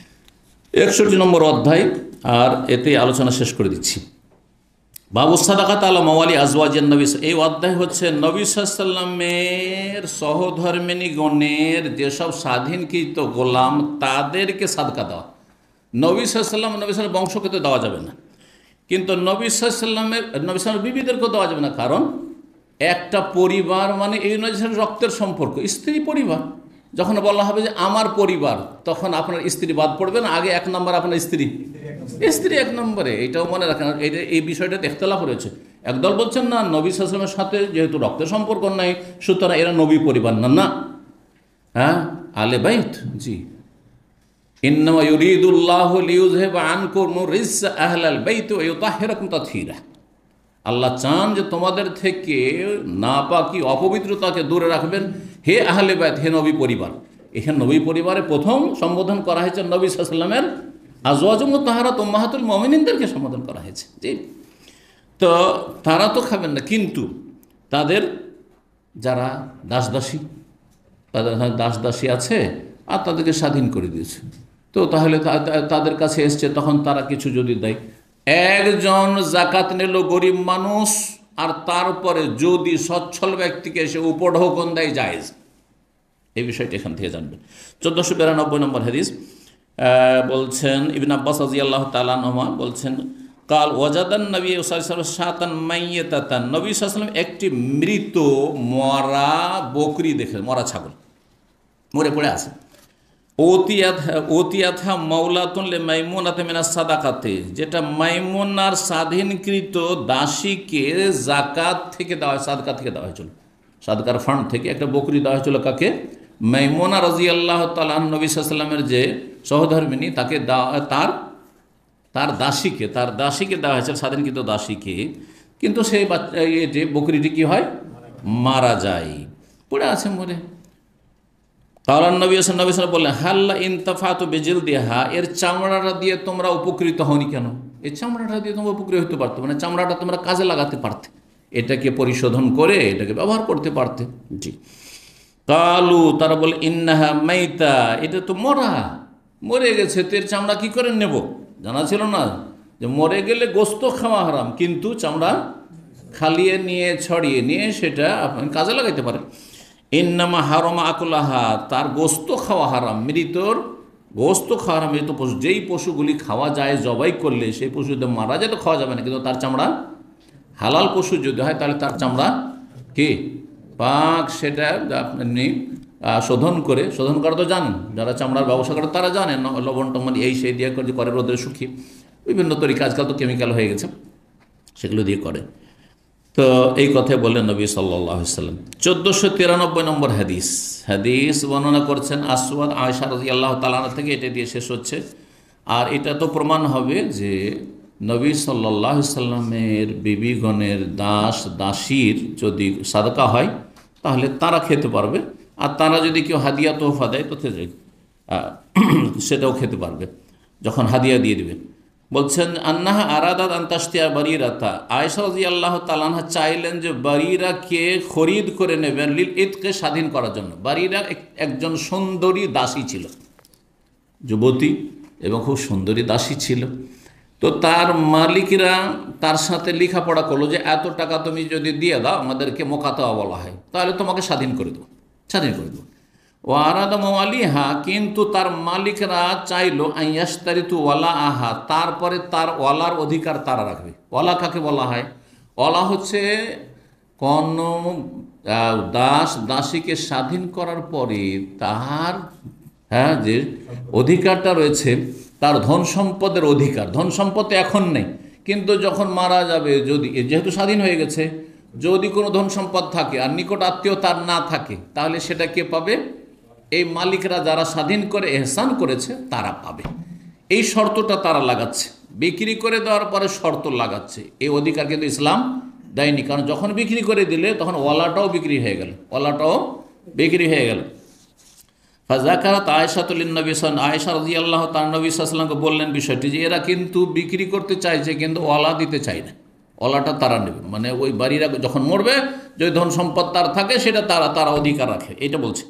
একষট্টি নম্বর অধ্যায়, আর এতে আলোচনা শেষ করে দিচ্ছি। বাবু সাদাকাত আলা মাওয়ালি আজওয়াজিন নবী, এই অধ্যায় হচ্ছে নবী সাল্লাল্লাহু আলাইহি সাল্লামের সহধর্মিনী গণের যেসব স্বাধীনকৃত গোলাম তাদেরকে সাদকা দেওয়া। নবী সাল্লাল্লাহু আলাইহি সাল্লাম, নবী সাল্লামের বংশকে তো দেওয়া যাবে না, কিন্তু নবী সাল্লাল্লাহু আলাইহি সাল্লামের, নবী সাল্লামের বিবিদেরকেও দেওয়া যাবে না। কারণ একটা পরিবার মানে এই নয় যে রক্তের সম্পর্ক, স্ত্রী পরিবার। যখন বলা হবে যে আমার পরিবার, তখন আপনার স্ত্রী বাদ পড়বে না, আগে এক নম্বর আপনার স্ত্রী, স্ত্রী এক নম্বরে। এইটাও মনে রাখেন, এই এই বিষয়টাতে ইখতিলাফ রয়েছে। একদল বলছেন না, নবী সাল্লাল্লাহু আলাইহি ওয়াসাল্লামের সাথে যেহেতু রক্তের সম্পর্ক নাই, সুতরাং এরা নবী পরিবার না। না, হ্যাঁ আলে বাইত। জি, ইন্নামা ইউরিদুল্লাহু লিইউযহিবা আনকুম রিজসা আহলাল বাইত ওয়া ইউতাহহিরাকুম তাতহীরা। আল্লাহ চান যে তোমাদের থেকে নাপাকি, অপবিত্রতাকে দূরে রাখবেন। হে আহলে বাইত, হে নবী পরিবার। এখানে নবী পরিবারে প্রথম সম্বোধন করা হয়েছে নবী সাল্লাল্লাহু আলাইহি ওয়াসাল্লামের আজওয়াজ মুতাহহারাত উম্মাহাতুল মুমিনিনদেরকে সম্বোধন করা হয়েছে। জি, তো তারা তো খাবেন না, কিন্তু তাদের যারা দাসদাসী, তাদের দাসদাসী আছে আর তাদেরকে স্বাধীন করে দিয়েছে, তো তাহলে তাদের কাছে এসছে, তখন তারা কিছু যদি দেয়। একজন যাকাত নিল গরিব মানুষ, আর তারপরে যদি সচ্ছল ব্যক্তিকে এসে উপঢৌকন দেয়, জায়েজ। এই বিষয়টি এখান থেকে জানবেন। চোদ্দোশো বিরানব্বই নম্বর হাদিস বলছেন ইবনে আব্বাস রাদিয়াল্লাহু তাআলা আনহুমা বলছেন, কাল ওয়াজাদান নবী সাল্লাল্লাহু আলাইহি ওয়াসাল্লাম শাতান মাইয়াতাতান, নবী সাল্লাল্লাহু আলাইহি ওয়াসাল্লাম একটি মৃত মরা বকরি দেখে, মরা ছাগল মরে পড়ে আছে। ওতিয়াথা মাওলাতুন লি মাইমুনাতি মিনাস সাদাকাতে, যেটা মাইমুনার স্বাধীনকৃত দাসীকে যাকাত থেকে দেওয়া, সাদকা থেকে দেওয়া হয়েছিল, সাদকার ফান্ড থেকে একটা বকরি দেওয়া হয়েছিল। কাকে? মাইমুনা রাদিয়াল্লাহু তাআলা আনহা, নবী সাল্লাল্লাহু আলাইহি ওয়াসাল্লামের যে সহধর্মিনী, তাকে তার তার দাসীকে তার দাসীকে দেওয়া হয়েছিল, স্বাধীনকৃত দাসীকে। কিন্তু সেই যে বকরিটি কী হয়? মারা যায়, পড়ে আছে মরে। কালান নবী নবী সাল্লাল্লাহু আলাইহি ওয়াসাল্লাম বললেন, হাল্লা ইনতাফাতু বিজিলদিহা, এর চামড়াটা দিয়ে তোমরা উপকৃত হওনি কেন? এই চামড়াটা দিয়ে তোমরা উপকৃত হতে পারতো, মানে চামড়াটা তোমরা কাজে লাগাতে পারতে, এটাকে পরিশোধন করে এটাকে ব্যবহার করতে পারতে। জি, কালু, তারা বলে, ইন্নাহা মাইতা, এটা তো মরা, মরে গেছে, তো এর চামড়া কী করে নেব? জানা ছিল না যে মরে গেলে গোস্ত খাওয়া হারাম, কিন্তু চামড়া খালিয়ে নিয়ে ছড়িয়ে নিয়ে সেটা আপনি কাজে লাগাইতে পারেন। ইন্নামা হারামা আকুলাহা, তার গোস্ত খাওয়া হারাম, মৃতর গোস্ত খাওয়া হারাম। মৃত পশু, যেই পশুগুলি খাওয়া যায় জবাই করলে, সেই পশুদের মারা যায় তো খাওয়া যাবে না, কিন্তু তার চামড়া হালাল পশু যদি হয় তাহলে তার চামড়া কি পাক, সেটা আপনি শোধন করে, শোধন করা তো জানেন, যারা চামড়ার ব্যবসা করে তারা জানেন, লবণ টবণ এই সেই দিয়ে করে করে রোদে শুকিয়ে বিভিন্ন তরিকা, আজকাল তো কেমিক্যাল হয়ে গেছে, সেগুলো দিয়ে করে। তো এই কথাই বললেন নবী সাল্লাল্লাহু আলাইহি ওয়াসাল্লাম। চোদ্দোশো তিরানব্বই নম্বর হাদিস হাদিস বর্ণনা করছেন আসওয়াদ আয়েশা রাদিয়াল্লাহু তাআলা থেকে, এটা দিয়ে শেষ হচ্ছে। আর এটা তো প্রমাণ হবে যে নবী সাল্লাল্লাহু আলাইহি ওয়াসাল্লামের বিবিগণের দাস দাসীর যদি সাদকা হয় তাহলে তারা খেতে পারবে, আর তারা যদি কেউ হাদিয়া তোহফা দেয় তো সেটাও খেতে পারবে যখন হাদিয়া দিয়ে দিবে। বলছেন আন্নাহা আরাদাত আন্তাস্তিয়া বারিরাতা, আয়েশা রাদিয়াল্লাহু তাআলা আনহা চাইলেন যে বারিরাকে খরিদ করে নেবেন লিল ইতকে, স্বাধীন করার জন্য। বারিরা একজন সুন্দরী দাসী ছিল, যুবতী এবং খুব সুন্দরী দাসী ছিল। তো তার মালিকরা তার সাথে লেখাপড়া করলো যে এত টাকা তুমি যদি দিয়ে দাও, আমাদেরকে মোকাতাওয়া বলা হয়, তাহলে তোমাকে স্বাধীন করে দেবো, স্বাধীন করে দেবো। ও আরাদা মাওয়ালিহা, কিন্তু তার মালিকরা চাইলো আইয়াস্তারিতু ওয়ালা আহা, তারপরে তার ওয়ালার অধিকার তারা রাখবে। ওয়ালা কাকে বলা হয়? ওয়ালা হচ্ছে কোন দাস দাসীকে স্বাধীন করার পরে তার হ্যাঁ যে অধিকারটা রয়েছে, তার ধন সম্পদের অধিকার। ধন সম্পদ এখন নেই, কিন্তু যখন মারা যাবে, যদি যেহেতু স্বাধীন হয়ে গেছে, যদি কোনো ধন সম্পদ থাকে আর নিকট আত্মীয় তার না থাকে, তাহলে সেটা কে পাবে? এই মালিকরা যারা স্বাধীন করে এহসান করেছে তারা পাবে। এই শর্তটা তারা লাগাচ্ছে, বিক্রি করে দেওয়ার পরে শর্ত লাগাচ্ছে। এই অধিকার কিন্তু ইসলাম দেয়নি, কারণ যখন বিক্রি করে দিলে তখন ওয়ালাটাও বিক্রি হয়ে গেল, ওয়ালাটাও বিক্রি হয়ে গেল। ফাজাকারাত আয়েশাতুলিন নবী সাল্লাল্লাহু আয়েশা রাদিয়াল্লাহু তাআলা নবী সাল্লাল্লাহু আলাইহি ওয়াসাল্লামকে বললেন বিষয়টি, যে এরা কিন্তু বিক্রি করতে চাইছে কিন্তু ওয়ালা দিতে চায় না, ওয়ালাটা তারা নেবে, মানে ওই বাড়িরা যখন মরবে যে ধন সম্পদ তার থাকে সেটা তারা তারা অধিকার রাখে, এটা বলছে।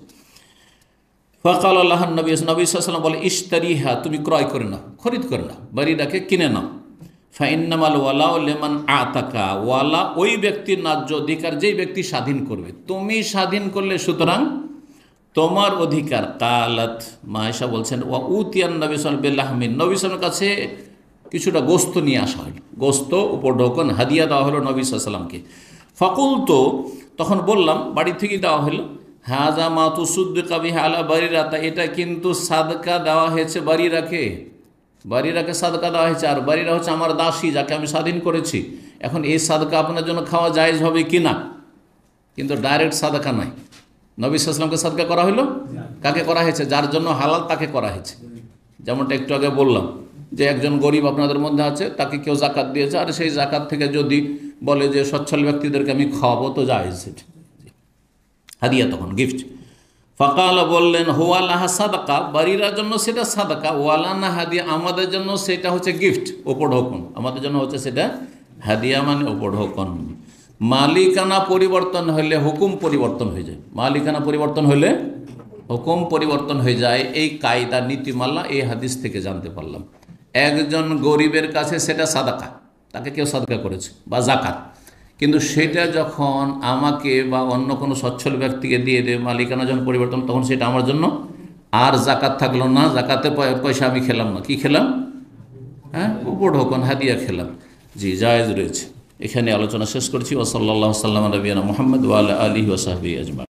ফাকাল আল্লাহ নবী নবী সাল্লাল্লাহু আলাইহি ওয়াসাল্লাম বলে ইশতারিহা, তুমি ক্রয় করে নাও, খরিদ করে নাও, বাড়িটাকে কিনে নাও। ফাইন্নামাল ওয়ালা লিমান আতাকা, ওয়ালা ওই ব্যক্তির ন্যায্য অধিকার যেই ব্যক্তি স্বাধীন করবে, তুমি স্বাধীন করলে সুতরাং তোমার অধিকার। কালাত মায়েশা বলছেন ওয়া উতিয়ান নবী সাল্লাল্লাহু আলাইহি ওয়াসাল্লাম, নবী সাল্লাল্লাহু কাছে কিছুটা গোস্ত নিয়ে আসা হল, গোস্ত উপঢৌকন হাদিয়া দেওয়া হলো নবী সাল্লাল্লাহু আলাইহি ওয়াসাল্লামকে। ফাকুল তো তখন বললাম, বাড়ি থেকে দেওয়া হলো, হাজা মা তুসুদ্দিকা বিহি আলা বারিরাতা, এটা কিন্তু সাদকা দেওয়া হয়েছে বারিরাকে, বারিরাকে সাদকা দেওয়া হয়েছে। আর বারিরা হচ্ছে আমার দাসী, যাকে আমি স্বাধীন করেছি। এখন এই সাদকা আপনার জন্য খাওয়া জায়েজ হবে কি না? কিন্তু ডাইরেক্ট সাদকা নয়, নবী সাল্লাল্লাহু আলাইহি ওয়াসাল্লামকে সাদকা করা হলো, কাকে করা হয়েছে? যার জন্য হালাল তাকে করা হয়েছে। যেমনটা একটু আগে বললাম যে একজন গরিব আপনাদের মধ্যে আছে, তাকে কেউ জাকাত দিয়েছে, আর সেই জাকাত থেকে যদি বলে যে সচ্ছল ব্যক্তিদেরকে আমি খাওয়াবো, তো জায়েজ, সেটা হাদিয়া, তখন গিফট। ফাকালা বললেন হুয়ালাহা সাদাকা, বাড়ির জন্য সেটা সাদাকা, ওয়ালানা হাদিয়া, আমাদের জন্য সেটা হচ্ছে গিফট, উপঢৌকন, আমাদের জন্য হচ্ছে সেটা হাদিয়া, মানে উপঢৌকন। মালিকানা পরিবর্তন হলে হুকুম পরিবর্তন হয়ে যায়, মালিকানা পরিবর্তন হলে হুকুম পরিবর্তন হয়ে যায়। এই কায়দা নীতিমালা এই হাদিস থেকে জানতে পারলাম। একজন গরিবের কাছে সেটা সাদাকা, তাকে কেউ সাদকা করেছে বা জাকাত, কিন্তু সেটা যখন আমাকে বা অন্য কোনো সচ্ছল ব্যক্তিকে দিয়ে দেবে, মালিকানা যখন পরিবর্তন, তখন সেটা আমার জন্য আর জাকাত থাকলো না, জাকাতের পয়সা আমি খেলাম না, কি খেলাম? হ্যাঁ, উপঢৌকন হাদিয়া খেলাম। জি, জায়েজ রয়েছে। এখানে আলোচনা শেষ করছি। ওয়া সাল্লাল্লাহু সাল্লাম আলা নবিয়িনা মুহাম্মদ ওয়া আলা আলিহি ওয়া সাহবিহি আজমাইন।